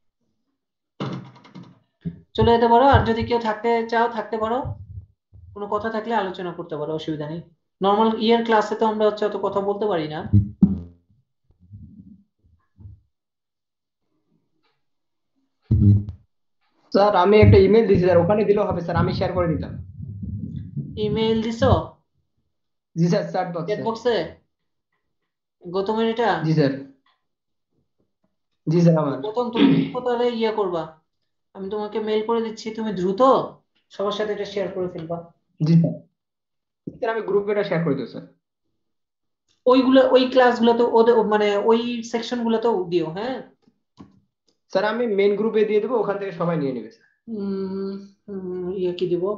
চলে যেতে পারো। আর যদি কেউ থাকতে চাও থাকতে পারো, কোনো কথা থাকলে আলোচনা করতে পারো, অসুবিধা নেই। নর্মাল ইয়ার ক্লাসে তো আমরা হচ্ছে অত কথা বলতে পারি না। স্যার আমি একটা ইমেল দিছি স্যার, ওখানে দিলেও হবে স্যার, আমি শেয়ার করে দিতাম। ইমেল দিছো জি স্যার, চ্যাট চ্যাট বক্সে। বক্সে? গৌতমের এটা? জি স্যার। জি স্যার আমার। গৌতম তুমি তাহলে ইয়ে করবা, আমি তোমাকে মেল করে দিচ্ছি, তুমি দ্রুত সবার সাথে এটা শেয়ার করে ফেলবা। জি স্যার। স্যার আমি গ্রুপে এটা শেয়ার করে দেবো স্যার। ওইগুলো ওই ক্লাসগুলো তো ওদের মানে ওই সেকশন গুলো তো দিও, হ্যাঁ। স্যার আমি মেইন গ্রুপে দিয়ে দেবো, ওখান থেকে সবাই নিয়ে নেবে স্যার। ইয়ে কি দিব,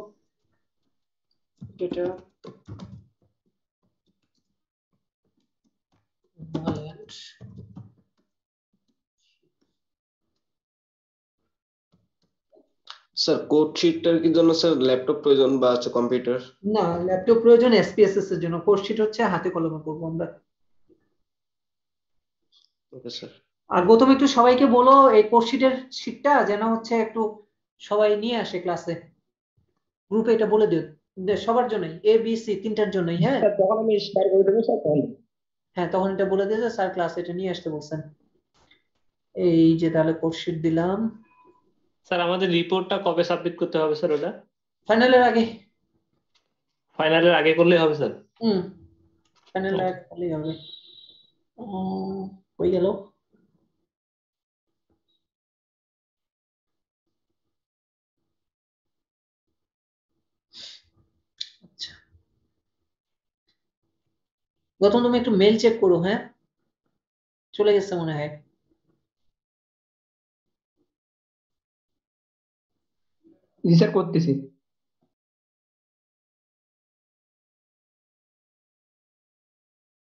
ডেটা স্যার কোড শিটটার কি জন্য স্যার ল্যাপটপ প্রয়োজন বা কম্পিউটার? না, ল্যাপটপ প্রয়োজন এসপিএসএস এর জন্য, কোর্সশিট হচ্ছে হাতে কলমে করবো আমরা। Okay sir. আর গৌতম একটু সবাইকে বলো এই কোর্সশিটের শিটটা যেন হচ্ছে একটু সবাই নিয়ে আসে ক্লাসে, গ্রুপে এটা বলে দিও, সবার জন্যই, এ বি সি তিনটার জন্যই, হ্যাঁ। স্যার তখন আমি শেয়ার করে দেবো স্যার তখন। হ্যাঁ তখন এটা বলে দিও যে স্যার ক্লাসে এটা নিয়ে আসতে বলছেন। এই যে তাহলে কোর্সশিট দিলাম। স্যার আমাদের রিপোর্টটা কবে সাবমিট করতে হবে স্যার? ওটা ফাইনালের আগে। ফাইনালের আগে করলেই হবে স্যার? হুম, ফাইনালের আগে করলেই হবে। হয়ে গেল। আচ্ছা গৌতম তুমি একটু মেল চেক করো, হ্যাঁ চলে গেছে মনে হয়। জি স্যার করতেছি।